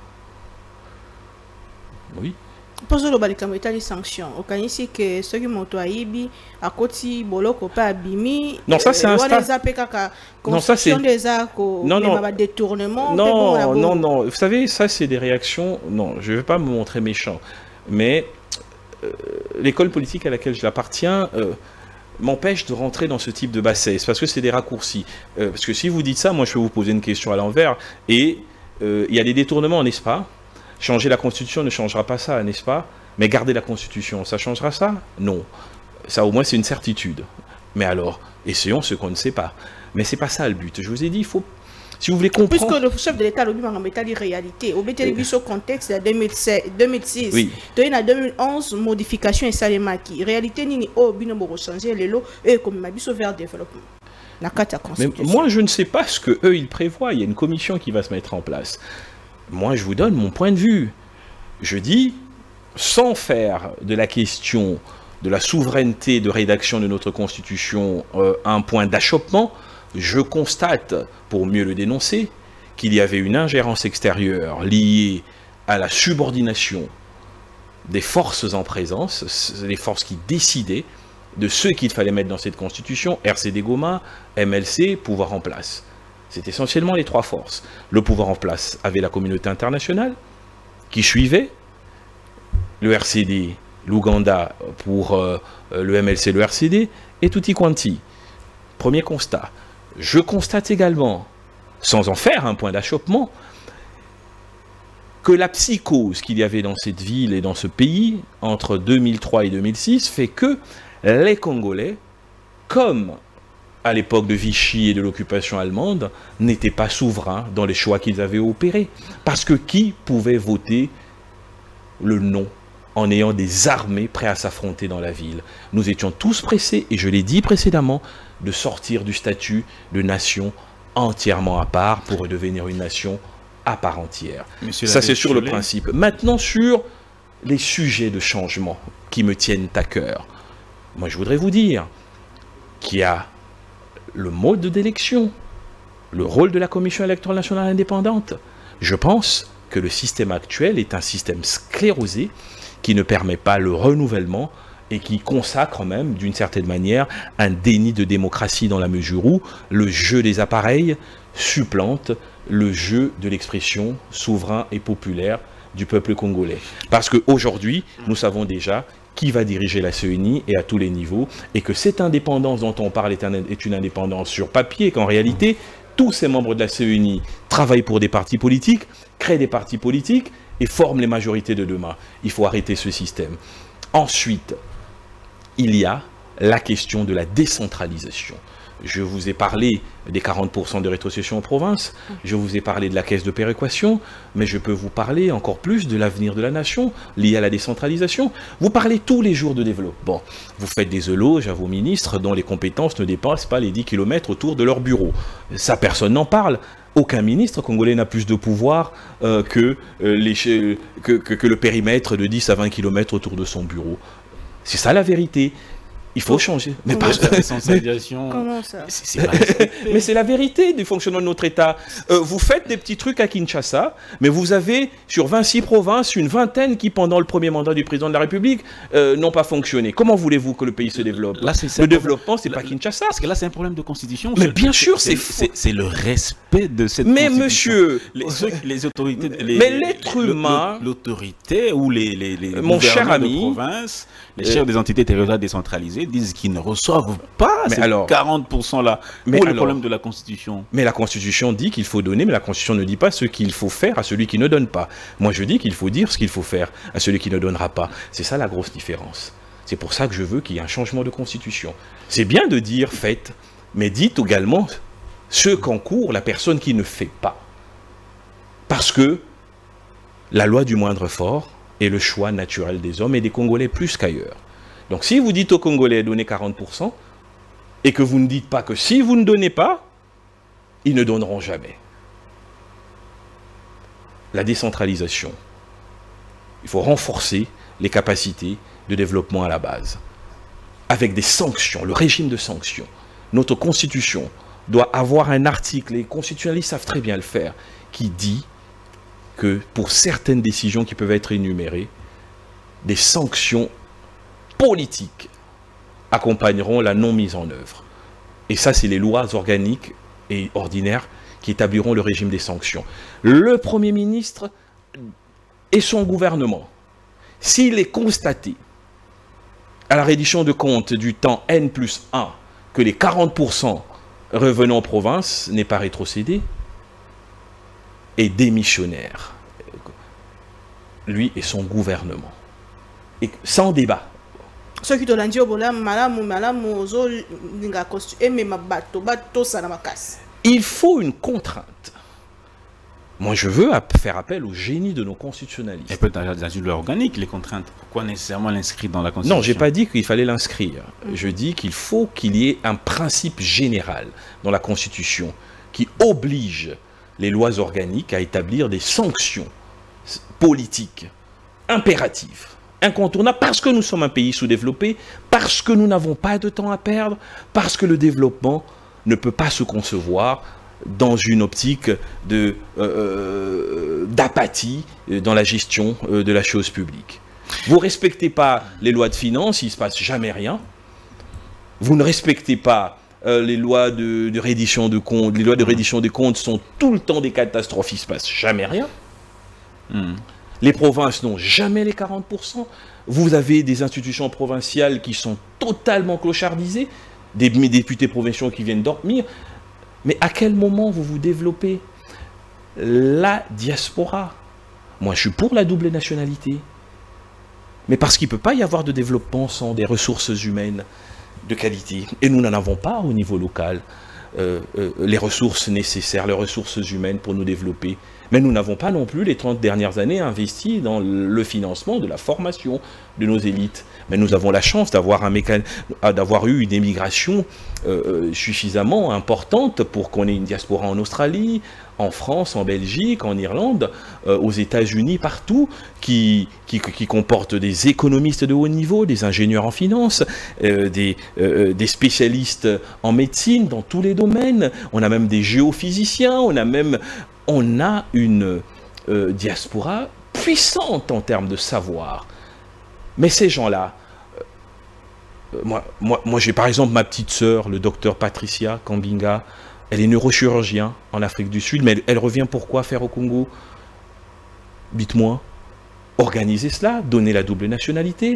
Oui. Pose le bali comme état de sanction. Au cas ici que ceux qui m'ont toibi à côté boloko pas abimi. Non, ça c'est un stade. Non, ça c'est non non détournement. Non non non. Vous savez, ça c'est des réactions. Non, je ne vais pas me montrer méchant. mais euh, l'école politique à laquelle je l'appartiens euh, m'empêche de rentrer dans ce type de bassesse, parce que c'est des raccourcis. Euh, parce que si vous dites ça, moi je peux vous poser une question à l'envers, et euh, il y a des détournements, n'est-ce pas? Changer la Constitution ne changera pas ça, n'est-ce pas? Mais garder la Constitution, ça changera ça? Non. Ça au moins c'est une certitude. Mais alors, essayons ce qu'on ne sait pas. Mais c'est pas ça le but. Je vous ai dit, il faut... Si vous voulez comprendre... Puisque le chef de l'État l'a dit en réalité, au vu au contexte de deux mille six, oui. En deux mille onze, modification et salemaki. Réalité, ni au binobo changer les lots et comme ma biso vers développement. La carte à constitution. Mais moi, je ne sais pas ce que eux ils prévoient. Il y a une commission qui va se mettre en place. Moi, je vous donne mon point de vue. Je dis, sans faire de la question de la souveraineté de rédaction de notre Constitution euh, un point d'achoppement, je constate, pour mieux le dénoncer, qu'il y avait une ingérence extérieure liée à la subordination des forces en présence, les forces qui décidaient de ceux qu'il fallait mettre dans cette Constitution, R C D Goma, M L C, pouvoir en place. C'est essentiellement les trois forces. Le pouvoir en place avait la communauté internationale, qui suivait, le R C D, l'Ouganda pour euh, le M L C, le R C D, et tutti quanti. Premier constat. Je constate également, sans en faire un point d'achoppement, que la psychose qu'il y avait dans cette ville et dans ce pays, entre deux mille trois et deux mille six, fait que les Congolais, comme à l'époque de Vichy et de l'occupation allemande, n'étaient pas souverains dans les choix qu'ils avaient opérés. Parce que qui pouvait voter le non en ayant des armées prêtes à s'affronter dans la ville? Nous étions tous pressés, et je l'ai dit précédemment, de sortir du statut de nation entièrement à part pour redevenir une nation à part entière. Monsieur Ça, c'est sur le principe. Maintenant, sur les sujets de changement qui me tiennent à cœur. Moi, je voudrais vous dire qu'il y a le mode d'élection, le rôle de la Commission électorale nationale indépendante. Je pense que le système actuel est un système sclérosé qui ne permet pas le renouvellement et qui consacre même, d'une certaine manière, un déni de démocratie dans la mesure où le jeu des appareils supplante le jeu de l'expression souverain et populaire du peuple congolais. Parce qu'aujourd'hui, nous savons déjà qui va diriger la C E N I et à tous les niveaux, et que cette indépendance dont on parle est, un, est une indépendance sur papier, qu'en réalité, tous ces membres de la C E N I travaillent pour des partis politiques, créent des partis politiques et forment les majorités de demain. Il faut arrêter ce système. Ensuite, il y a la question de la décentralisation. Je vous ai parlé des quarante pour cent de rétrocession en province, je vous ai parlé de la caisse de péréquation, mais je peux vous parler encore plus de l'avenir de la nation lié à la décentralisation. Vous parlez tous les jours de développement. Vous faites des éloges à vos ministres dont les compétences ne dépassent pas les dix kilomètres autour de leur bureau. Ça, personne n'en parle. Aucun ministre congolais n'a plus de pouvoir euh, que, euh, les, que, que, que le périmètre de dix à vingt kilomètres autour de son bureau. C'est ça la vérité. Il faut changer. Mais pas la décentralisation. Comment ça? Mais c'est la vérité du fonctionnement de notre État. Euh, vous faites des petits trucs à Kinshasa, mais vous avez sur vingt-six provinces une vingtaine qui, pendant le premier mandat du président de la République, euh, n'ont pas fonctionné. Comment voulez-vous que le pays se développe? Là, c'est Le développement, c'est pas Kinshasa. Parce que là, c'est un problème de constitution. Mais bien sûr, c'est c'est le respect de cette mais constitution. monsieur, les, les autorités, les, mais l'être humain, l'autorité ou les, les, les mon cher ami, de province, les chefs des entités territoriales décentralisées disent qu'ils ne reçoivent pas mais ces alors, quarante pour cent là mais pour le alors, problème de la Constitution. Mais la Constitution dit qu'il faut donner, mais la Constitution ne dit pas ce qu'il faut faire à celui qui ne donne pas. Moi, je dis qu'il faut dire ce qu'il faut faire à celui qui ne donnera pas. C'est ça la grosse différence. C'est pour ça que je veux qu'il y ait un changement de Constitution. C'est bien de dire faites, mais dites également ce qu'encourt la personne qui ne fait pas. Parce que la loi du moindre fort est le choix naturel des hommes et des Congolais plus qu'ailleurs. Donc si vous dites aux Congolais donnez quarante pour cent et que vous ne dites pas que si vous ne donnez pas, ils ne donneront jamais. La décentralisation. Il faut renforcer les capacités de développement à la base. Avec des sanctions, le régime de sanctions. Notre Constitution doit avoir un article, les constitutionnalistes savent très bien le faire, qui dit que pour certaines décisions qui peuvent être énumérées, des sanctions politiques accompagneront la non-mise en œuvre. Et ça, c'est les lois organiques et ordinaires qui établiront le régime des sanctions. Le Premier ministre et son gouvernement, s'il est constaté à la reddition de compte du temps N plus un que les quarante pour cent revenant en province n'est pas rétrocédé, est démissionnaire, lui et son gouvernement. Et sans débat. Ceux qui te l'ont dit, malamu malamu ozo ninga constitué mais ma bato bato ça na makas. Il faut une contrainte. Moi, je veux faire appel au génie de nos constitutionnalistes. Et peut-être dans la loi organique, les contraintes. Pourquoi nécessairement l'inscrire dans la Constitution? Non, je n'ai pas dit qu'il fallait l'inscrire. Mm-hmm. Je dis qu'il faut qu'il y ait un principe général dans la Constitution qui oblige les lois organiques à établir des sanctions politiques impératives, incontournables, parce que nous sommes un pays sous-développé, parce que nous n'avons pas de temps à perdre, parce que le développement ne peut pas se concevoir dans une optique de, euh, d'apathie dans la gestion euh, de la chose publique. Vous ne respectez pas les lois de finances, il ne se passe jamais rien. Vous ne respectez pas euh, les lois de, de reddition de comptes. Les lois de reddition des comptes sont tout le temps des catastrophes, il ne se passe jamais rien. Mm. Les provinces n'ont jamais les quarante pour cent. Vous avez des institutions provinciales qui sont totalement clochardisées, des députés provinciaux qui viennent dormir. Mais à quel moment vous vous développez? La diaspora. Moi, je suis pour la double nationalité. Mais parce qu'il ne peut pas y avoir de développement sans des ressources humaines de qualité. Et nous n'en avons pas au niveau local. Euh, euh, les ressources nécessaires, les ressources humaines pour nous développer. Mais nous n'avons pas non plus les trente dernières années investi dans le financement de la formation de nos élites. Mais nous avons la chance d'avoir un mécan... d'avoir eu une émigration euh, suffisamment importante pour qu'on ait une diaspora en Australie, en France, en Belgique, en Irlande, euh, aux États-Unis, partout, qui, qui, qui comporte des économistes de haut niveau, des ingénieurs en finance, euh, des, euh, des spécialistes en médecine dans tous les domaines. On a même des géophysiciens, on a même... On a une euh, diaspora puissante en termes de savoir. Mais ces gens-là, euh, moi, moi, moi j'ai par exemple ma petite sœur, le docteur Patricia Kambinga, elle est neurochirurgien en Afrique du Sud, mais elle, elle revient pourquoi faire au Congo? Dites-moi, organiser cela, donner la double nationalité,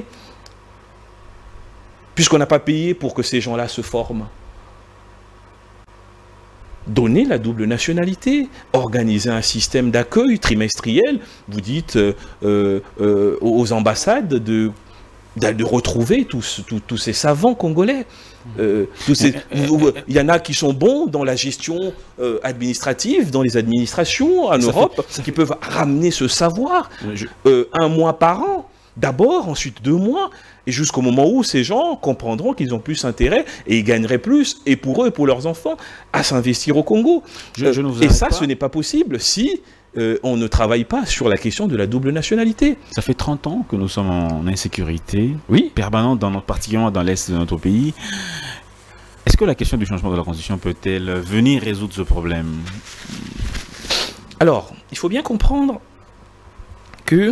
puisqu'on n'a pas payé pour que ces gens-là se forment. Donner la double nationalité, organiser un système d'accueil trimestriel, vous dites euh, euh, euh, aux ambassades de, de, de retrouver tous, tous, tous ces savants congolais. Euh, tous ces, il y en a qui sont bons dans la gestion euh, administrative, dans les administrations en ça Europe, fait, qui fait... peuvent ramener ce savoir Je... euh, un mois par an. D'abord, ensuite deux mois, et jusqu'au moment où ces gens comprendront qu'ils ont plus intérêt, et ils gagneraient plus, et pour eux et pour leurs enfants, à s'investir au Congo. Je, je ne vous et ça, pas. Ce n'est pas possible si euh, on ne travaille pas sur la question de la double nationalité. Ça fait trente ans que nous sommes en insécurité, oui, permanente, dans notre, particulièrement dans l'Est de notre pays. Est-ce que la question du changement de la Constitution peut-elle venir résoudre ce problème? Alors, il faut bien comprendre que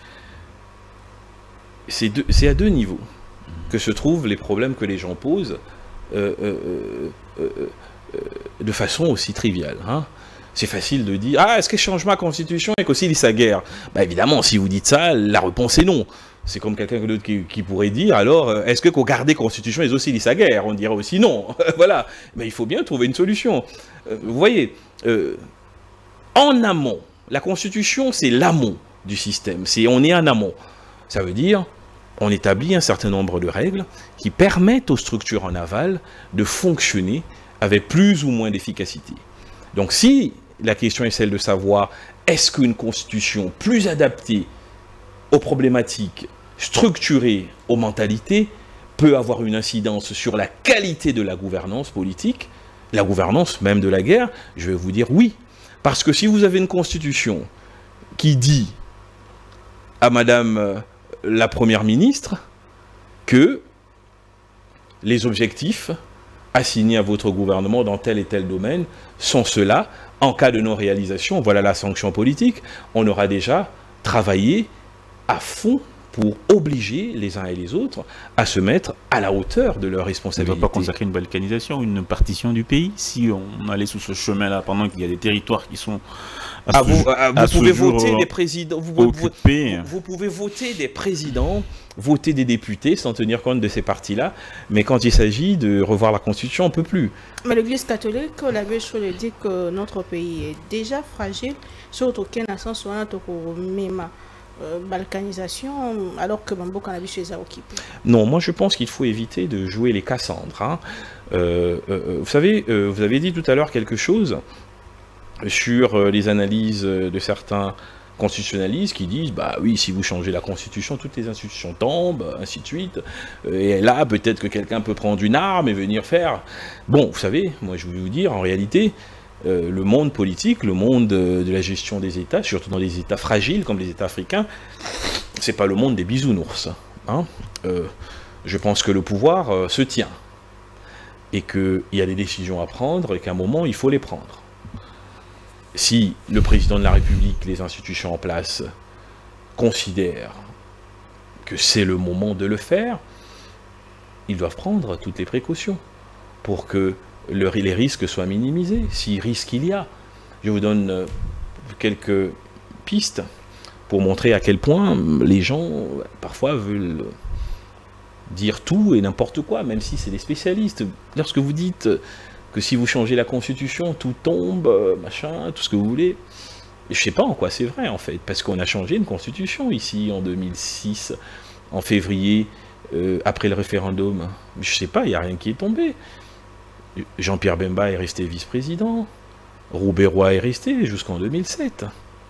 c'est à deux niveaux que se trouvent les problèmes que les gens posent euh, euh, euh, euh, de façon aussi triviale. Hein. C'est facile de dire « Ah, est-ce que changement de la Constitution et qu'aussi il sa guerre ?» Bah évidemment, si vous dites ça, la réponse est non. C'est comme quelqu'un d'autre qui, qui pourrait dire « Alors, est-ce que qu'on garder la Constitution et aussi sa guerre ?» On dirait aussi non. Voilà. Mais il faut bien trouver une solution. Euh, vous voyez, euh, en amont, la Constitution, c'est l'amont du système. C'est on est en amont. Ça veut dire, on établit un certain nombre de règles qui permettent aux structures en aval de fonctionner avec plus ou moins d'efficacité. Donc si la question est celle de savoir, est-ce qu'une constitution plus adaptée aux problématiques, structurée aux mentalités, peut avoir une incidence sur la qualité de la gouvernance politique, la gouvernance même de la guerre, je vais vous dire oui. Parce que si vous avez une constitution qui dit à Madame la Première ministre que les objectifs assignés à votre gouvernement dans tel et tel domaine sont ceux-là, en cas de non-réalisation, voilà la sanction politique, on aura déjà travaillé à fond pour obliger les uns et les autres à se mettre à la hauteur de leurs On ne responsabilités. va pas consacrer une balkanisation, une partition du pays, si on allait sous ce chemin-là, pendant qu'il y a des territoires qui sont à Ah, ce vous, jour- ah, vous à ce pouvez jour, voter euh, des présidents, vous, vous- occupés. vous pouvez voter des présidents, voter des députés sans tenir compte de ces partis-là, mais quand il s'agit de revoir la Constitution, on ne peut plus. Mais l'Église catholique, l'abbé Cholet dit que notre pays est déjà fragile, surtout qu'il y a un sens où on a même euh, balkanisation, alors que Bambo Cannabis les a occupés. Non, moi je pense qu'il faut éviter de jouer les Cassandres. hein. Euh, euh, vous savez, euh, vous avez dit tout à l'heure quelque chose sur euh, les analyses euh, de certains constitutionnalistes qui disent bah oui, si vous changez la Constitution, toutes les institutions tombent, ainsi de suite. Euh, Et là, peut-être que quelqu'un peut prendre une arme et venir faire. Bon, vous savez, moi je vais vous dire, en réalité, euh, le monde politique, le monde euh, de la gestion des États, surtout dans les États fragiles comme les États africains, c'est pas le monde des bisounours. hein. Euh, je pense que le pouvoir euh, se tient et qu'il y a des décisions à prendre et qu'à un moment, il faut les prendre. Si le président de la République, les institutions en place, considèrent que c'est le moment de le faire, ils doivent prendre toutes les précautions pour que le- les risques soient minimisés, si risque il y a. Je vous donne euh, quelques pistes pour montrer à quel point les gens, euh, parfois, veulent dire tout et n'importe quoi, même si c'est des spécialistes. Lorsque vous dites que si vous changez la Constitution, tout tombe, euh, machin, tout ce que vous voulez, je sais pas en quoi c'est vrai, en fait, parce qu'on a changé une Constitution ici, en deux mille six, en février, euh, après le référendum. Je sais pas, il n'y a rien qui est tombé. Jean-Pierre Bemba est resté vice-président, Roubaix-Roy est resté jusqu'en deux mille sept.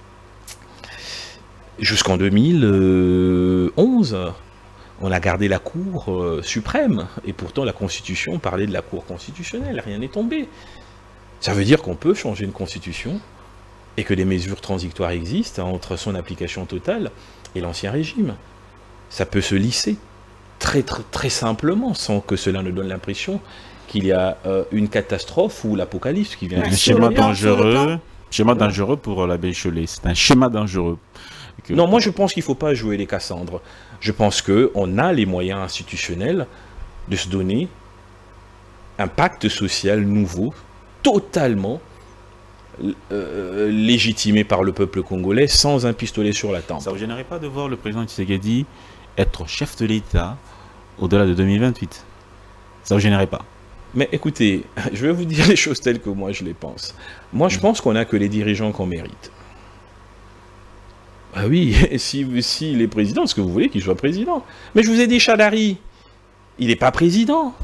Jusqu'en deux mille onze, on a gardé la Cour euh, suprême, et pourtant la Constitution parlait de la Cour constitutionnelle, rien n'est tombé. Ça veut dire qu'on peut changer une Constitution, et que des mesures transitoires existent entre son application totale et l'ancien régime. Ça peut se lisser très, très, très simplement, sans que cela ne donne l'impression qu'il y a euh, une catastrophe ou l'apocalypse qui vient. Ouais, Un sur schéma le plan- sur le dangereux, plan- schéma dangereux pour l'abbé Cholet. C'est un schéma dangereux. Que- Non, moi je pense qu'il ne faut pas jouer les Cassandres. Je pense qu'on a les moyens institutionnels de se donner un pacte social nouveau, totalement euh, légitimé par le peuple congolais, sans un pistolet sur la tempe. Ça ne vous gênerait pas de voir le président Tshisekedi être chef de l'État au-delà de deux mille vingt-huit? Ça ne vous gênerait pas? Mais écoutez, je vais vous dire les choses telles que moi je les pense. Moi je pense qu'on n'a que les dirigeants qu'on mérite. Ah oui, si, si les présidents, est-ce que vous voulez qu'il soit président? Mais je vous ai dit, Chadari, il n'est pas président.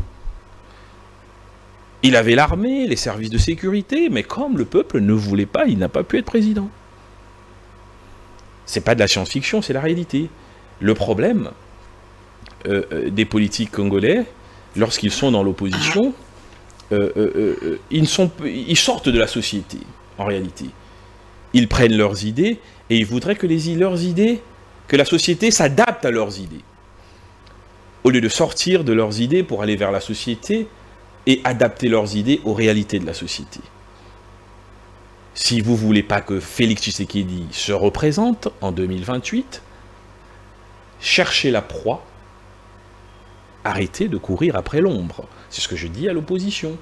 Il avait l'armée, les services de sécurité, mais comme le peuple ne voulait pas, il n'a pas pu être président. C'est pas de la science-fiction, c'est la réalité. Le problème euh, euh, des politiques congolais, lorsqu'ils sont dans l'opposition, euh, euh, euh, ils, ne sont, ils sortent de la société, en réalité. Ils prennent leurs idées et ils voudraient que les, leurs idées, que la société s'adapte à leurs idées. Au lieu de sortir de leurs idées pour aller vers la société et adapter leurs idées aux réalités de la société. Si vous ne voulez pas que Félix Tshisekedi se représente en deux mille vingt-huit, cherchez la proie, arrêtez de courir après l'ombre. C'est ce que je dis à l'opposition.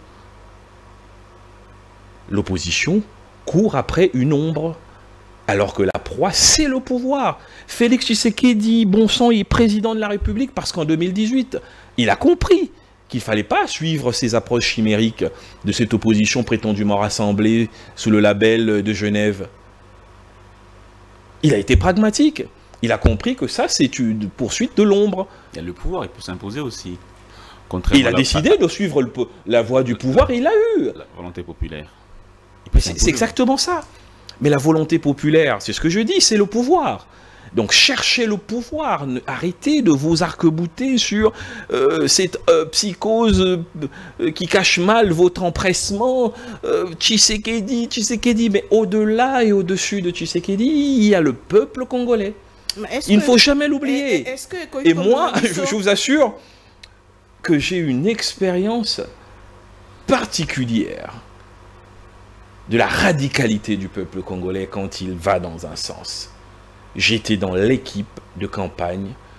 L'opposition court après une ombre, alors que la proie, c'est le pouvoir. Félix Tshisekedi, bon sang, il est président de la République parce qu'en deux mille dix-huit, il a compris qu'il ne fallait pas suivre ces approches chimériques de cette opposition prétendument rassemblée sous le label de Genève. Il a été pragmatique. Il a compris que ça, c'est une poursuite de l'ombre. Il y a le pouvoir, il peut s'imposer aussi. Il Contrairement a à la- décidé de suivre le, la voie du pouvoir et il l'a eu. la volonté populaire. Il peut C'est s'imposer. c'est exactement ça. Mais la volonté populaire, c'est ce que je dis, c'est le pouvoir. Donc cherchez le pouvoir, ne- arrêtez de vous arc-bouter sur euh, cette euh, psychose euh, euh, qui cache mal votre empressement. Euh, Tshisekedi, Tshisekedi, mais au-delà et au-dessus de Tshisekedi, il y a le peuple congolais. Mais est-ce Il ne que- faut jamais est- l'oublier. est-ce que Et comme moi, on dit je, ça- je vous assure que j'ai une expérience particulière de la radicalité du peuple congolais quand il va dans un sens. J'étais dans l'équipe de campagne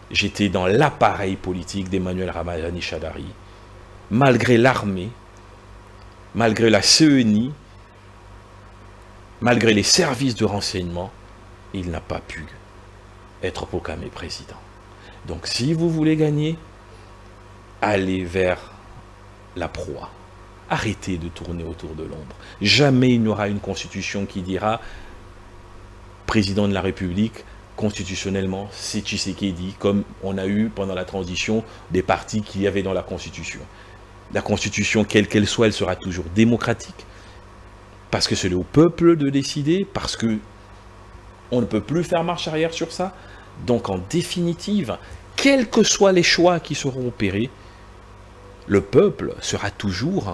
j'étais dans l'appareil politique d'Emmanuel Ramazani Shadari. Malgré l'armée, malgré la C E N I, malgré les services de renseignement, il n'a pas pu être proclamé président. Donc si vous voulez gagner, allez vers la proie. Arrêtez de tourner autour de l'ombre. Jamais il n'y aura une constitution qui dira président de la République, constitutionnellement, c'est Tshisekedi, comme on a eu pendant la transition des partis qu'il y avait dans la Constitution. La Constitution, quelle qu'elle soit, elle sera toujours démocratique, parce que c'est au peuple de décider, parce que on ne peut plus faire marche arrière sur ça. Donc en définitive, quels que soient les choix qui seront opérés, le peuple sera toujours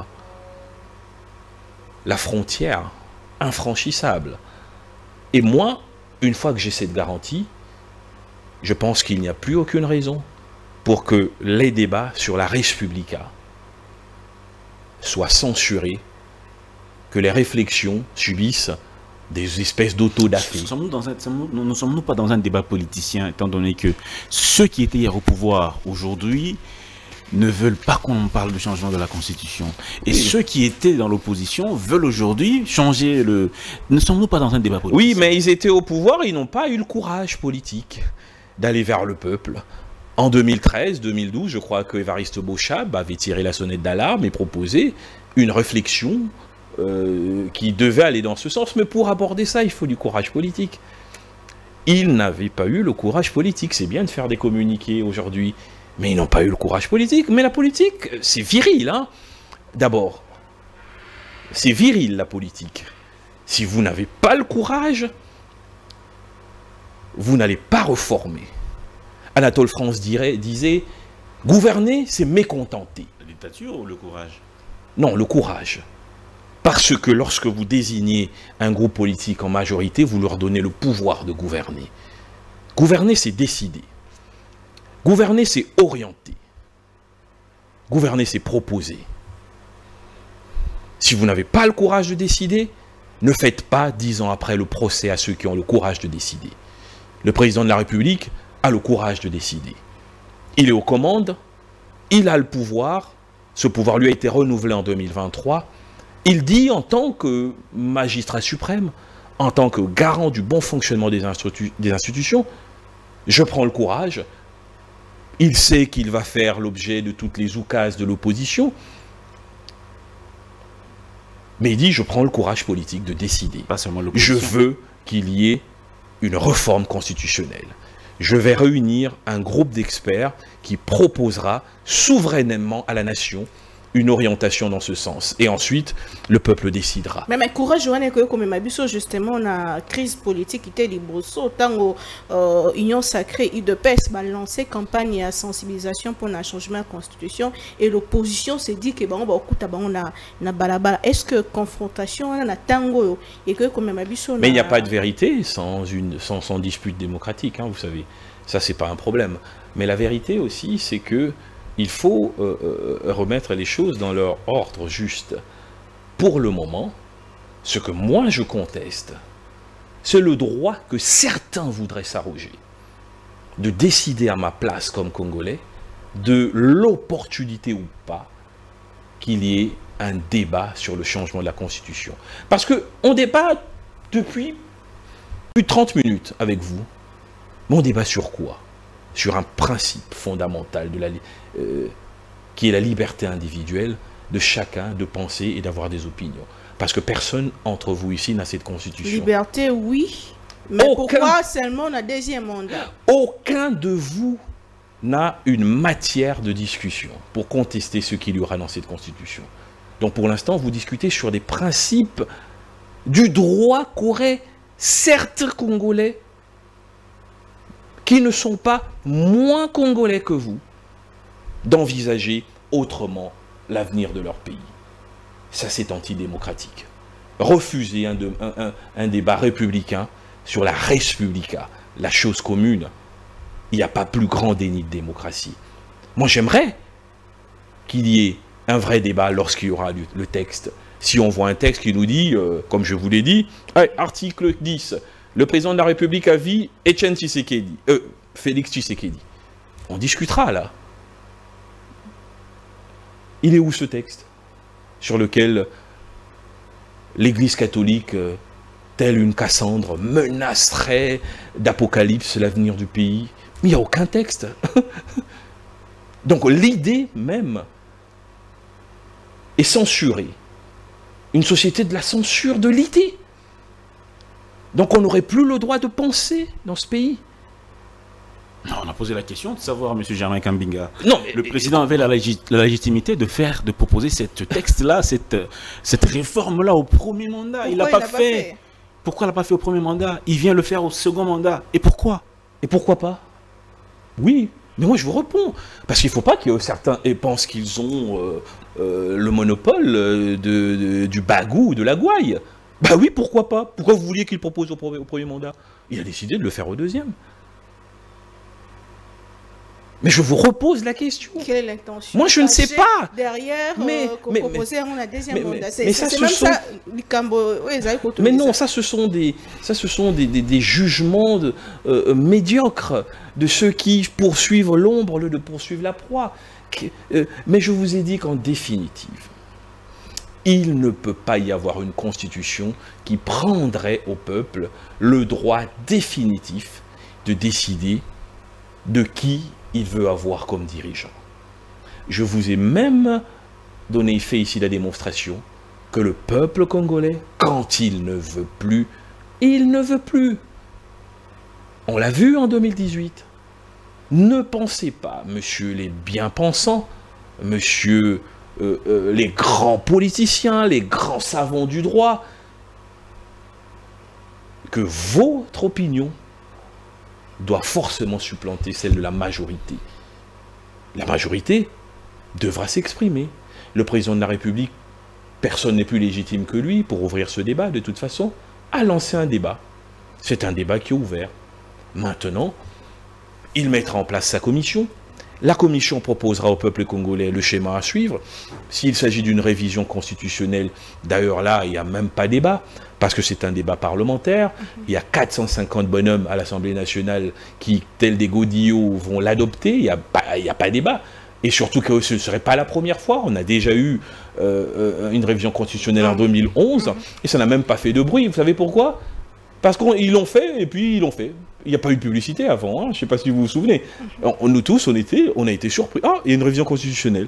la frontière infranchissable. Et moi, une fois que j'ai cette garantie, je pense qu'il n'y a plus aucune raison pour que les débats sur la Res Publica soient censurés, que les réflexions subissent des espèces d'autodafé. Nous sommes-nous dans un, nous, nous sommes-nous pas dans un débat politicien, étant donné que ceux qui étaient hier au pouvoir aujourd'hui ne veulent pas qu'on parle de changement de la Constitution. Et oui. Ceux qui étaient dans l'opposition veulent aujourd'hui changer le... Ne sommes-nous pas dans un débat politique? Oui, mais ils étaient au pouvoir, ils n'ont pas eu le courage politique d'aller vers le peuple. En deux mille treize, deux mille douze, je crois que Évariste Beauchab avait tiré la sonnette d'alarme et proposé une réflexion euh, qui devait aller dans ce sens. Mais pour aborder ça, il faut du courage politique. Ils n'avaient pas eu le courage politique. C'est bien de faire des communiqués aujourd'hui, mais ils n'ont pas eu le courage politique. Mais la politique, c'est viril, hein. D'abord, c'est viril, la politique. Si vous n'avez pas le courage, vous n'allez pas reformer. Anatole France dirait, disait, gouverner, c'est mécontenter. La dictature ou le courage? Non, le courage. Parce que lorsque vous désignez un groupe politique en majorité, vous leur donnez le pouvoir de gouverner. Gouverner, c'est décider. Gouverner, c'est orienter. Gouverner, c'est proposer. Si vous n'avez pas le courage de décider, ne faites pas, dix ans après, le procès à ceux qui ont le courage de décider. Le président de la République a le courage de décider. Il est aux commandes, il a le pouvoir, ce pouvoir lui a été renouvelé en deux mille vingt-trois. Il dit en tant que magistrat suprême, en tant que garant du bon fonctionnement des, institu des institutions, je prends le courage. Il sait qu'il va faire l'objet de toutes les oukases de l'opposition. Mais il dit, je prends le courage politique de décider. Pas seulement je veux qu'il y ait une réforme constitutionnelle. Je vais réunir un groupe d'experts qui proposera souverainement à la nation une orientation dans ce sens. Et ensuite, le peuple décidera. Mais mais courage, on est que comme Mabiso justement la crise politique qui était libre tant euh, Union sacrée I D P S va lancer campagne à sensibilisation pour un changement de la constitution et l'opposition s'est dit que bon on va écouter on a na balabala. Est-ce que confrontation on a tango et que comme Mabiso? Mais il n'y a pas de vérité sans une sans, sans dispute démocratique, hein, vous savez. Ça c'est pas un problème. Mais la vérité aussi, c'est que il faut euh, euh, remettre les choses dans leur ordre juste. Pour le moment, ce que moi je conteste, c'est le droit que certains voudraient s'arroger de décider à ma place comme Congolais de l'opportunité ou pas qu'il y ait un débat sur le changement de la Constitution. Parce qu'on débat depuis plus de trente minutes avec vous. Mais on débat sur quoi? Sur un principe fondamental de la, euh, qui est la liberté individuelle de chacun de penser et d'avoir des opinions. Parce que personne entre vous ici n'a cette constitution. Liberté, oui. Mais aucun, pourquoi seulement un deuxième mandat? Aucun de vous n'a une matière de discussion pour contester ce qu'il y aura dans cette constitution. Donc pour l'instant, vous discutez sur des principes du droit qu'auraient certains Congolais qui ne sont pas moins congolais que vous, d'envisager autrement l'avenir de leur pays. Ça, c'est antidémocratique. Refuser un, de, un, un, un débat républicain sur la res publica, la chose commune, il n'y a pas plus grand déni de démocratie. Moi, j'aimerais qu'il y ait un vrai débat lorsqu'il y aura le, le texte. Si on voit un texte qui nous dit, euh, comme je vous l'ai dit, hey, article dix, le président de la République à vie, Etienne Tshisekedi, euh, Félix Tshisekedi. On discutera là. Il est où ce texte sur lequel l'Église catholique, euh, telle une Cassandre, menacerait d'apocalypse l'avenir du pays? Mais il n'y a aucun texte. Donc l'idée même est censurée. Une société de la censure de l'idée. Donc on n'aurait plus le droit de penser dans ce pays. Non, on a posé la question de savoir, M. Germain Kambinga. Non, mais, le président avait la, légit la légitimité de faire, de proposer ce texte-là, cette, cette réforme-là au premier mandat. Pourquoi il l'a pas, pas fait, fait Pourquoi il l'a pas fait au premier mandat? Il vient le faire au second mandat. Et pourquoi? Et pourquoi pas? Oui, mais moi je vous réponds. Parce qu'il ne faut pas que certains pensent qu'ils ont euh, euh, le monopole de, de, du bagou ou de la gouaille. Bah oui, pourquoi pas? Pourquoi vous vouliez qu'il propose au premier, au premier mandat? Il a décidé de le faire au deuxième. Mais je vous repose la question. Quelle est l'intention? Moi, je ne sais pas. Derrière, mais, euh, qu'on mais, proposait on a deuxième mais, mandat. C'est même sont... ça. Oui, mais non, ça, ce sont des, ça, ce sont des, des, des jugements de, euh, médiocres de ceux qui poursuivent l'ombre au lieu de poursuivre la proie. Euh, mais je vous ai dit qu'en définitive, il ne peut pas y avoir une constitution qui prendrait au peuple le droit définitif de décider de qui il veut avoir comme dirigeant. Je vous ai même donné, fait ici la démonstration que le peuple congolais, quand il ne veut plus, il ne veut plus. On l'a vu en deux mille dix-huit. Ne pensez pas, monsieur les bien-pensants, monsieur euh, euh, les grands politiciens, les grands savants du droit, que votre opinion doit forcément supplanter celle de la majorité. La majorité devra s'exprimer. Le président de la République, personne n'est plus légitime que lui pour ouvrir ce débat, de toute façon, a lancé un débat. C'est un débat qui est ouvert. Maintenant, il mettra en place sa commission. La commission proposera au peuple congolais le schéma à suivre. S'il s'agit d'une révision constitutionnelle, d'ailleurs là, il n'y a même pas débat, parce que c'est un débat parlementaire. Il y a quatre cent cinquante bonhommes à l'Assemblée nationale qui, tels des godillots, vont l'adopter. Il n'y a pas, il n'y a pas débat. Et surtout que ce ne serait pas la première fois. On a déjà eu euh, une révision constitutionnelle en deux mille onze, et ça n'a même pas fait de bruit. Vous savez pourquoi? Parce qu'ils l'ont fait, et puis ils l'ont fait. Il n'y a pas eu de publicité avant, hein. Je ne sais pas si vous vous souvenez. On, nous tous, on, était, on a été surpris. Ah, il y a une révision constitutionnelle.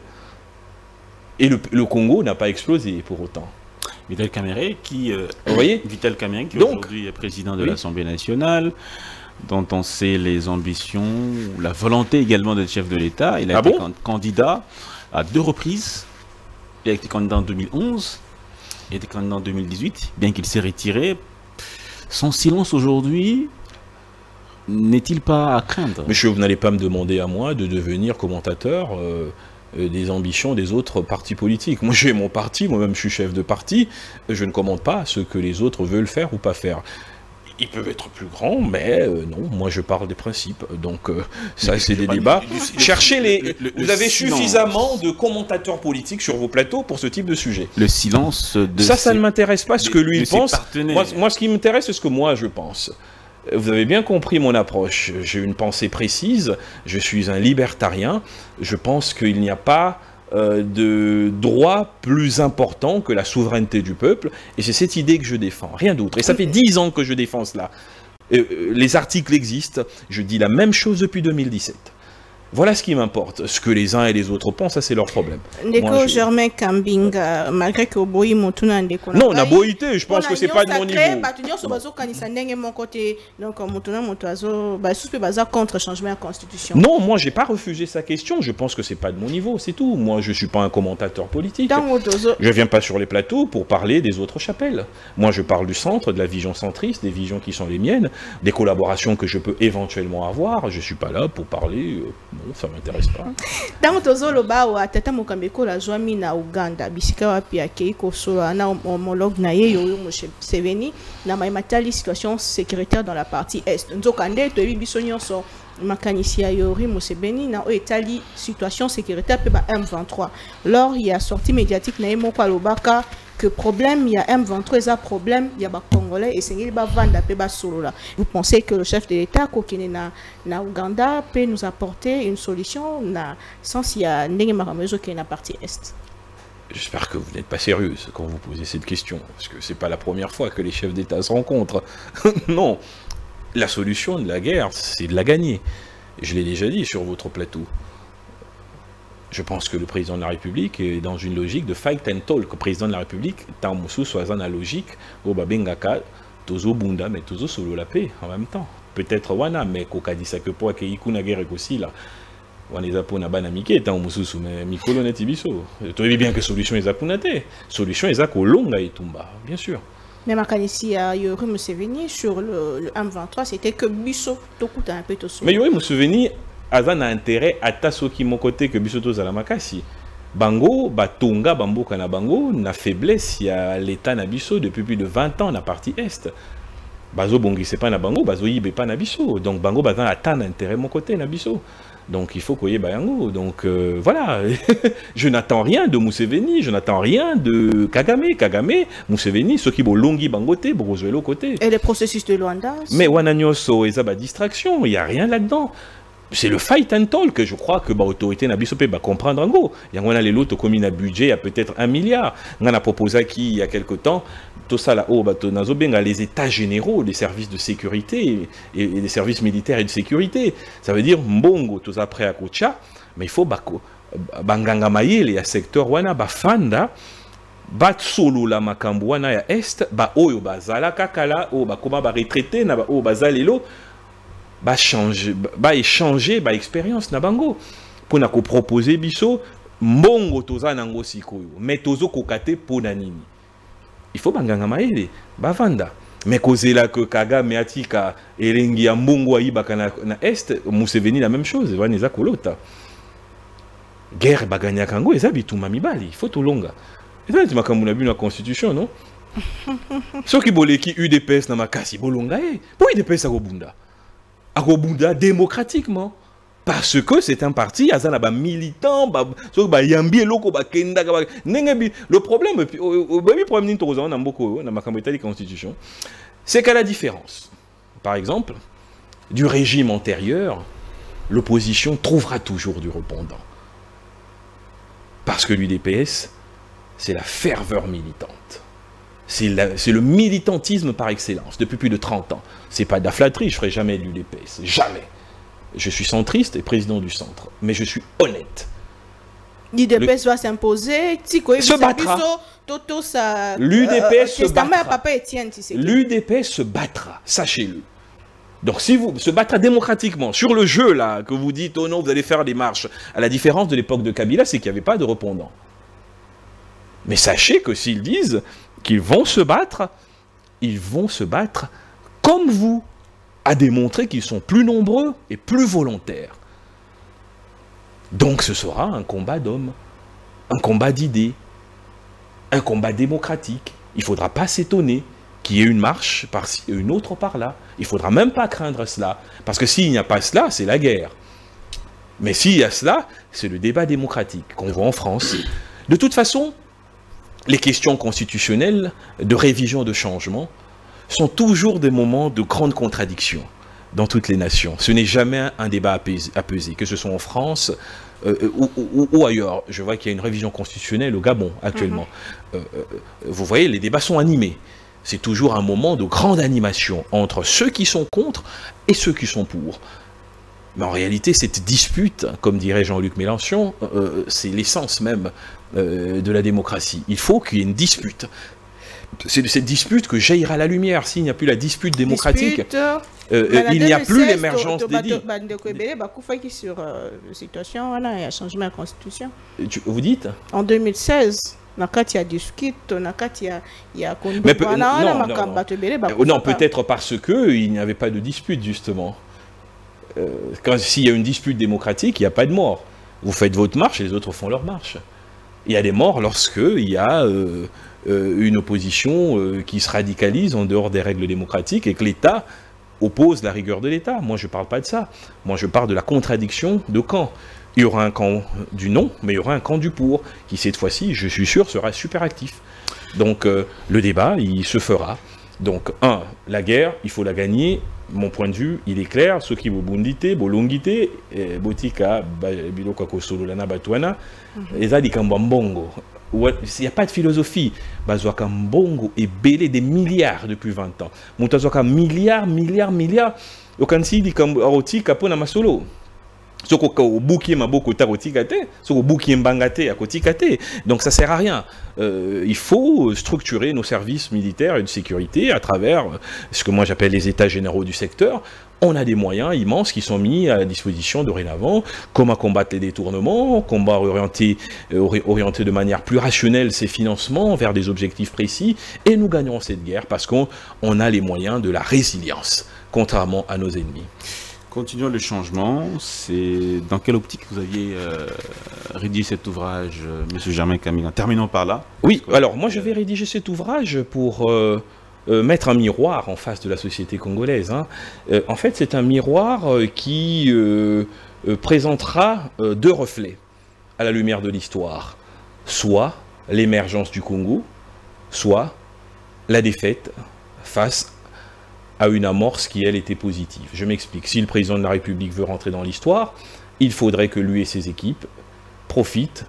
Et le, le Congo n'a pas explosé pour autant. Vital Kamerhe, qui, euh, vous voyez Vital Kamerhe, qui aujourd'hui est président de oui. l'Assemblée nationale, dont on sait les ambitions, la volonté également d'être chef de l'État. Il a ah été bon candidat à deux reprises. Il a été candidat en deux mille onze, il a été candidat en deux mille dix-huit, bien qu'il s'est retiré. Son silence aujourd'hui n'est-il pas à craindre? Monsieur, vous n'allez pas me demander à moi de devenir commentateur euh, euh, des ambitions des autres partis politiques. Moi, j'ai mon parti, moi-même je suis chef de parti, je ne commente pas ce que les autres veulent faire ou pas faire. Ils peuvent être plus grands, mais euh, non, moi je parle des principes. Donc euh, ça, c'est des débats. Cherchez les... Le, le, vous avez silence. Suffisamment de commentateurs politiques sur vos plateaux pour ce type de sujet. Le silence de... Ça, ça ne m'intéresse pas ce que lui pense. Moi, moi, ce qui m'intéresse, c'est ce que moi je pense. Vous avez bien compris mon approche. J'ai une pensée précise. Je suis un libertarien. Je pense qu'il n'y a pas euh, de droit plus important que la souveraineté du peuple. Et c'est cette idée que je défends. Rien d'autre. Et ça fait dix ans que je défends cela. Euh, les articles existent. Je dis la même chose depuis deux mille dix-sept. Voilà ce qui m'importe. Ce que les uns et les autres pensent, ça c'est leur problème. Ndeko je... Germain Kambinga, malgré que Boyi Moutuna Ndeko. Non, on a boité, je pense que c'est pas de mon niveau. contre changement de constitution. Non, moi j'ai pas refusé sa question, je pense que c'est pas de mon niveau, c'est tout. Moi je suis pas un commentateur politique. Je viens pas sur les plateaux pour parler des autres chapelles. Moi je parle du centre, de la vision centriste, des visions qui sont les miennes, des collaborations que je peux éventuellement avoir. Je suis pas là pour parler... Euh, non, ça m'intéresse pas. Dans tozolo bawa tata mokambeko la joami na Uganda bisika wapi akeiko so na homologue na ye yo Museveni na maimatali situation sécuritaire dans la partie est. Nzokande to biso nyonso makanisi ya Yoweri Museveni na etali situation sécuritaire pe ba M vingt-trois. Lors il y a sortie médiatique na yemo kwa lobaka que problème, il y a M vingt-trois, il y a problème, il y a des Congolais, et c'est qu'il va vendre un solo là. Vous pensez que le chef de l'État, qui est na Ouganda, peut nous apporter une solution sans s'il y a un qui est dans la partie Est? J'espère que vous n'êtes pas sérieuse quand vous posez cette question, parce que c'est pas la première fois que les chefs d'État se rencontrent. Non, la solution de la guerre, c'est de la gagner. Je l'ai déjà dit sur votre plateau. Je pense que le président de la République est dans une logique de fight and talk. Le président de la République, tant Moussou soit dans la logique, au Babengaka, Tozo Bunda, mais Tozo solo la paix en même temps. Peut-être Wana, mais Koka dit ça que pour que Ikuna guerre aussi là. Wana Zapo bana mike, tant Moussou, mais Mikolo Netibiso. Tu dis bien que solution est Zapunate. Solution est Zakolonga et Tumba, bien sûr. Mais ici, Yori Museveni sur le, le M vingt-trois, c'était que Bisso, Tokuta un peu tout ça. Mais Yori Museveni, Azan a intérêt à tasoki mon côté que Bisoto Zalamakasi. Bango, Batonga, Bamboka na Bango, na faiblesse, il y a l'État na Bisso depuis plus de vingt ans na partie Est. Bazo Bongi, c'est pas na Bango, Bazo Yibé pas na Bisso. Donc Bango, Bazan a tant intérêt mon côté na Bisso. Donc il faut qu'il y ait Bayango. Donc euh, voilà, je n'attends rien de Museveni, je n'attends rien de Kagame. Kagame, Museveni, ceux qui vont longi Bangote, Brozwelo côté. Et le processus de Luanda? Mais Wananyoso et Zaba distraction, il n'y a rien là-dedans. C'est le fight and talk que je crois que l'autorité n'a pas comprendre en gros. Il y a les lots comme un budget à peut-être un milliard. On a proposé qui il y a quelque temps, tout ça là-haut, les états généraux des services de sécurité et des services militaires et de sécurité. Ça veut dire mbongo tous après à Kocha, mais il faut bako banganga mayele ya secteur wana bafanda bat solo la makambo wana ya est ba oyo bazala kakala o ba koma ba retraité na ba o bazalelo ba changer ba échanger ba expérience na bango pour na ko proposer biso mbongo toza nango sikoyo mais tozo kokate pona nini. Il faut banganga maele bavanda mais kozela que Kagame atika elengi ya mbongo ayibaka na, na est Museveni la même chose vaneza kolota guerre baganya kango eza bituma mibali il faut tolonga eza ti makambo na bino na constitution non soki boleki U D P S na makasi bolonga e pour U D P S akobunda akobunda démocratiquement parce que c'est un parti azana ba militant ba so ba yambi eloko ba kenda ba nengebi le problème le problème ni tozo na mboko na makambo etali constitution c'est qu'à la différence par exemple du régime antérieur l'opposition trouvera toujours du répondant parce que l'U D P S c'est la ferveur militante. C'est le militantisme par excellence, depuis plus de trente ans. C'est pas de la flatterie, je ferai jamais de l'U D P S, jamais. Je suis centriste et président du centre, mais je suis honnête. L'U D P S le... va s'imposer, se battra. L'U D P S se battra. L'U D P S se battra, sachez-le. Donc si vous se battra démocratiquement sur le jeu là, que vous dites, oh non, vous allez faire des marches, à la différence de l'époque de Kabila, c'est qu'il n'y avait pas de répondant. Mais sachez que s'ils disent qu'ils vont se battre, ils vont se battre comme vous, à démontrer qu'ils sont plus nombreux et plus volontaires. Donc ce sera un combat d'hommes, un combat d'idées, un combat démocratique. Il ne faudra pas s'étonner qu'il y ait une marche par-ci et une autre par-là. Il ne faudra même pas craindre cela. Parce que s'il n'y a pas cela, c'est la guerre. Mais s'il y a cela, c'est le débat démocratique qu'on voit en France. De toute façon, les questions constitutionnelles, de révision, de changement, sont toujours des moments de grande contradiction dans toutes les nations. Ce n'est jamais un débat apaisé, que ce soit en France euh, ou, ou, ou ailleurs. Je vois qu'il y a une révision constitutionnelle au Gabon actuellement. Mm-hmm. euh, vous voyez, les débats sont animés. C'est toujours un moment de grande animation entre ceux qui sont contre et ceux qui sont pour. Mais en réalité, cette dispute, comme dirait Jean-Luc Mélenchon, euh, c'est l'essence même euh, de la démocratie. Il faut qu'il y ait une dispute. C'est de cette dispute que jaillira la lumière. S'il n'y a plus la dispute démocratique, dispute, euh, euh, il n'y a plus l'émergence des dits. Sur euh, la situation, voilà, il y a changement de la constitution. Tu, vous dites en deux mille seize, il y a discute, il y a Mais peut, non, non, non, non peut-être parce qu'il n'y avait pas de dispute, justement. Euh, quand s'il y a une dispute démocratique, il n'y a pas de mort. Vous faites votre marche et les autres font leur marche. Il y a des morts lorsqu'il y a euh, euh, une opposition euh, qui se radicalise en dehors des règles démocratiques et que l'État oppose la rigueur de l'État. Moi, je ne parle pas de ça. Moi, je parle de la contradiction de camp. Il y aura un camp du non, mais il y aura un camp du pour, qui cette fois-ci, je suis sûr, sera super actif. Donc euh, le débat, il se fera. Donc, un, la guerre, il faut la gagner. Mon point de vue, il est clair. Ceux qui vont bundité, bolongité, botika, biloko kosololana batwana, et ça dit kambambongo. Il n'y a pas de philosophie. Bazwaka mbongo est belé des milliards depuis vingt ans. Moutazwaka milliards, milliards, milliards. Okansi dit kambaroti kapona masolo. Soko ko buki maboko tarotika te, soko buki mbanga te akotika te. Donc ça sert à rien. Euh, il faut structurer nos services militaires et de sécurité à travers ce que moi j'appelle les états généraux du secteur. On a des moyens immenses qui sont mis à la disposition dorénavant. Comment combattre les détournements, combat orienté, euh, orienter de manière plus rationnelle ces financements vers des objectifs précis. Et nous gagnerons cette guerre parce qu'on on a les moyens de la résilience, contrairement à nos ennemis. Continuons le changement. C'est dans quelle optique vous aviez euh, rédigé cet ouvrage, euh, M. Germain Kamingua? Terminons par là. Oui, alors moi je vais rédiger cet ouvrage pour euh, euh, mettre un miroir en face de la société congolaise. Hein. Euh, en fait, c'est un miroir euh, qui euh, euh, présentera euh, deux reflets à la lumière de l'histoire. Soit l'émergence du Congo, soit la défaite face à une amorce qui, elle, était positive. Je m'explique. Si le président de la République veut rentrer dans l'histoire, il faudrait que lui et ses équipes profitent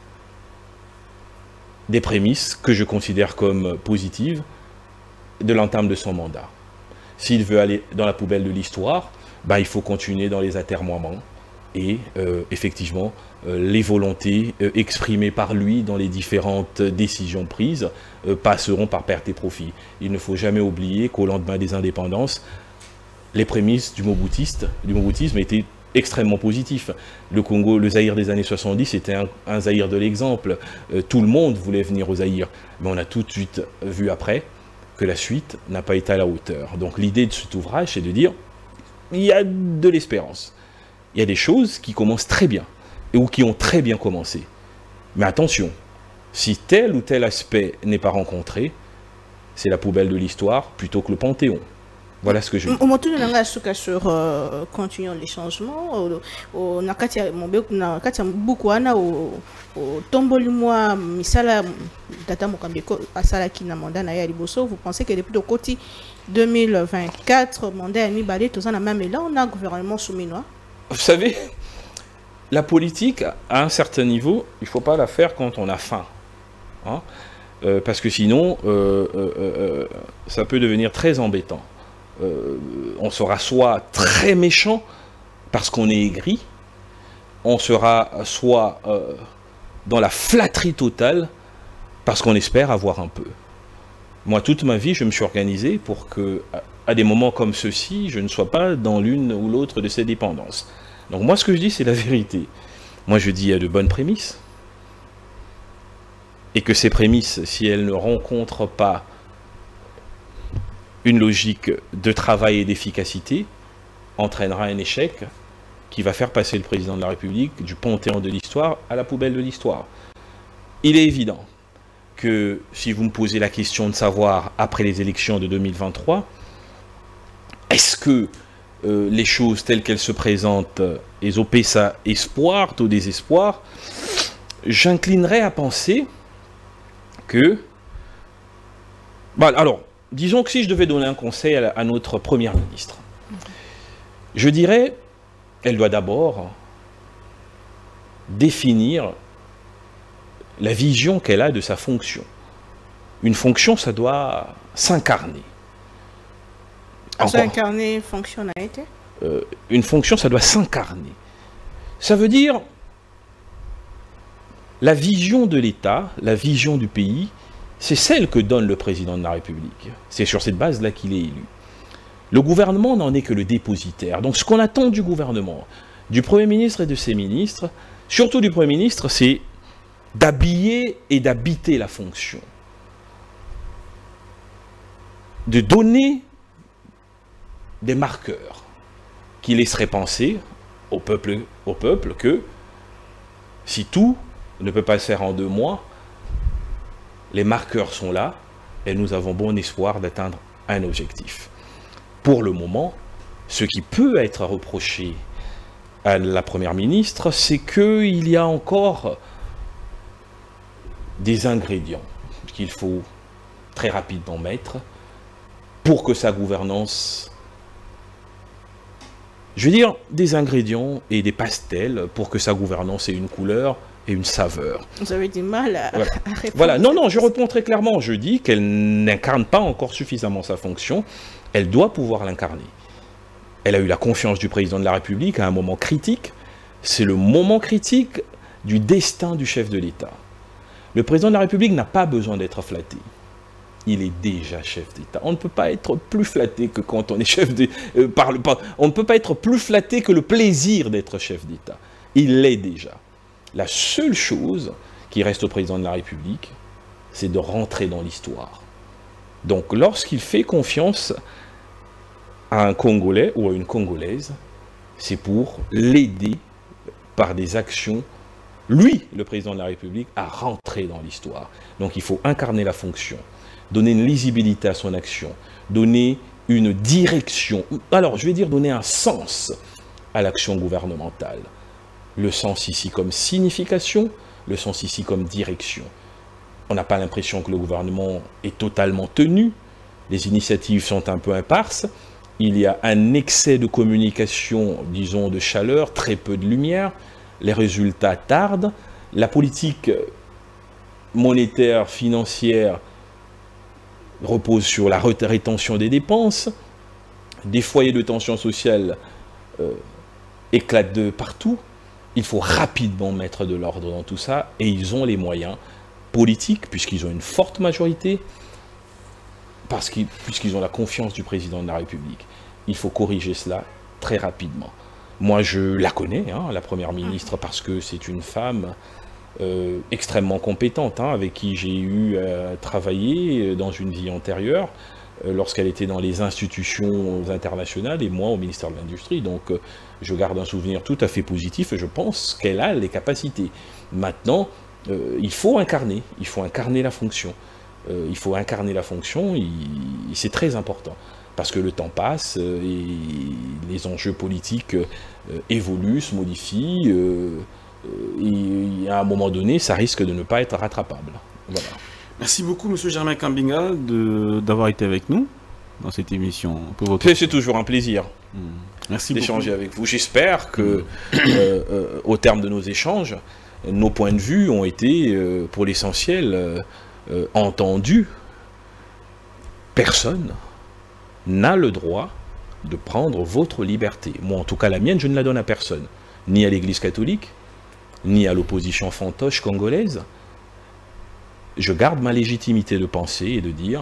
des prémices que je considère comme positives de l'entame de son mandat. S'il veut aller dans la poubelle de l'histoire, ben, il faut continuer dans les atermoiements et euh, effectivement euh, les volontés euh, exprimées par lui dans les différentes décisions prises euh, passeront par perte et profit. Il ne faut jamais oublier qu'au lendemain des indépendances, les prémices du Mobutisme, du Mobutisme étaient extrêmement positifs. Le Congo, le Zaïre des années soixante-dix, c'était un, un Zaïre de l'exemple. Euh, tout le monde voulait venir au Zaïre, mais on a tout de suite vu après que la suite n'a pas été à la hauteur. Donc l'idée de cet ouvrage, c'est de dire il y a de l'espérance. Il y a des choses qui commencent très bien, ou qui ont très bien commencé. Mais attention, si tel ou tel aspect n'est pas rencontré, c'est la poubelle de l'histoire plutôt que le panthéon. Voilà ce que je dis. On a sur euh, continuons les changements. On a beaucoup au tomboli moi misala data mokambeko asala ki na mandat na ya liboso. Vous pensez que depuis le côté deux mille vingt-quatre mandat a mis balé tout ça na même là on a un gouvernement souminois. Vous savez, la politique, à un certain niveau, il ne faut pas la faire quand on a faim. Hein, euh, parce que sinon, euh, euh, euh, ça peut devenir très embêtant. Euh, on sera soit très méchant parce qu'on est aigri, on sera soit euh, dans la flatterie totale parce qu'on espère avoir un peu. Moi, toute ma vie, je me suis organisé pour que, à des moments comme ceux-ci, je ne sois pas dans l'une ou l'autre de ces dépendances. Donc moi, ce que je dis, c'est la vérité. Moi, je dis il y a de bonnes prémices. Et que ces prémices, si elles ne rencontrent pas une logique de travail et d'efficacité, entraînera un échec qui va faire passer le président de la République du panthéon de l'histoire à la poubelle de l'histoire. Il est évident que si vous me posez la question de savoir, après les élections de deux mille vingt-trois, est-ce que euh, les choses telles qu'elles se présentent, et opé ça espoir, taux désespoir, j'inclinerais à penser que... Bah, alors, disons que si je devais donner un conseil à, la, à notre première ministre, je dirais, elle doit d'abord définir la vision qu'elle a de sa fonction. Une fonction, ça doit s'incarner. S'incarner, fonctionnalité euh, Une fonction, ça doit s'incarner. Ça veut dire la vision de l'État, la vision du pays, c'est celle que donne le président de la République. C'est sur cette base-là qu'il est élu. Le gouvernement n'en est que le dépositaire. Donc ce qu'on attend du gouvernement, du Premier ministre et de ses ministres, surtout du Premier ministre, c'est d'habiller et d'habiter la fonction. De donner des marqueurs qui laisseraient penser au peuple, au peuple que si tout ne peut pas se faire en deux mois, les marqueurs sont là et nous avons bon espoir d'atteindre un objectif. Pour le moment, ce qui peut être reproché à la Première ministre, c'est qu'il y a encore des ingrédients qu'il faut très rapidement mettre pour que sa gouvernance, je veux dire, des ingrédients et des pastels pour que sa gouvernance ait une couleur et une saveur. Vous avez du mal à, voilà. à répondre. Voilà, non, non, je réponds très clairement. Je dis qu'elle n'incarne pas encore suffisamment sa fonction. Elle doit pouvoir l'incarner. Elle a eu la confiance du président de la République à un moment critique. C'est le moment critique du destin du chef de l'État. Le président de la République n'a pas besoin d'être flatté. Il est déjà chef d'État. On ne peut pas être plus flatté que quand on est chef d'État. Euh, par le, par, on ne peut pas être plus flatté que le plaisir d'être chef d'État. Il l'est déjà. La seule chose qui reste au président de la République, c'est de rentrer dans l'histoire. Donc, lorsqu'il fait confiance à un Congolais ou à une Congolaise, c'est pour l'aider par des actions, lui, le président de la République, à rentrer dans l'histoire. Donc, il faut incarner la fonction, donner une lisibilité à son action, donner une direction, alors je vais dire donner un sens à l'action gouvernementale. Le sens ici comme signification, le sens ici comme direction. On n'a pas l'impression que le gouvernement est totalement tenu, les initiatives sont un peu éparses, il y a un excès de communication, disons de chaleur, très peu de lumière, les résultats tardent, la politique monétaire, financière repose sur la rétention des dépenses, des foyers de tension sociale euh, éclatent de partout. Il faut rapidement mettre de l'ordre dans tout ça, et ils ont les moyens politiques, puisqu'ils ont une forte majorité, parce qu'ils, puisqu'ils ont la confiance du président de la République. Il faut corriger cela très rapidement. Moi, je la connais, hein, la première ministre, parce que c'est une femme euh, extrêmement compétente, hein, avec qui j'ai eu à travailler dans une vie antérieure, euh, lorsqu'elle était dans les institutions internationales, et moi au ministère de l'Industrie. Donc, euh, je garde un souvenir tout à fait positif, et je pense qu'elle a les capacités. Maintenant, euh, il faut incarner, il faut incarner la fonction. Euh, il faut incarner la fonction, c'est très important. Parce que le temps passe euh, et les enjeux politiques euh, évoluent, se modifient, euh, et à un moment donné, ça risque de ne pas être rattrapable. Voilà. Merci beaucoup, M. Germain Kambinga, d'avoir été avec nous dans cette émission. C'est toujours un plaisir mmh. Merci d'échanger avec vous. J'espère que, mmh. euh, euh, au terme de nos échanges, nos points de vue ont été, euh, pour l'essentiel, euh, euh, entendus. Personne n'a le droit de prendre votre liberté. Moi, en tout cas, la mienne, je ne la donne à personne. Ni à l'Église catholique, ni à l'opposition fantoche congolaise. Je garde ma légitimité de penser et de dire,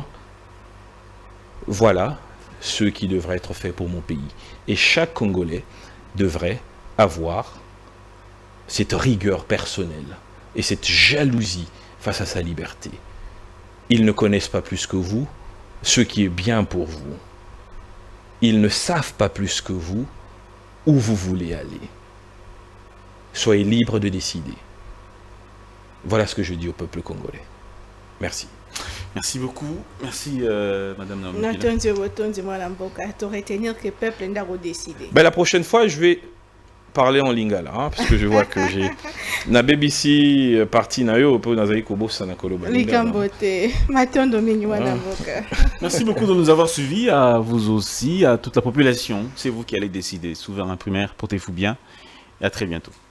voilà ce qui devrait être fait pour mon pays. Et chaque Congolais devrait avoir cette rigueur personnelle et cette jalousie face à sa liberté. Ils ne connaissent pas plus que vous ce qui est bien pour vous. Ils ne savent pas plus que vous où vous voulez aller. Soyez libres de décider. Voilà ce que je dis au peuple congolais. Merci. Merci beaucoup. Merci, euh, Madame Naomi. Ben, la prochaine fois, je vais parler en lingala, hein, parce que je vois que j'ai na B B C parti na yo po nazali kobosa na koloba lingala. Merci beaucoup de nous avoir suivis, à vous aussi, à toute la population. C'est vous qui allez décider. Souverain primaire, portez-vous bien et à très bientôt.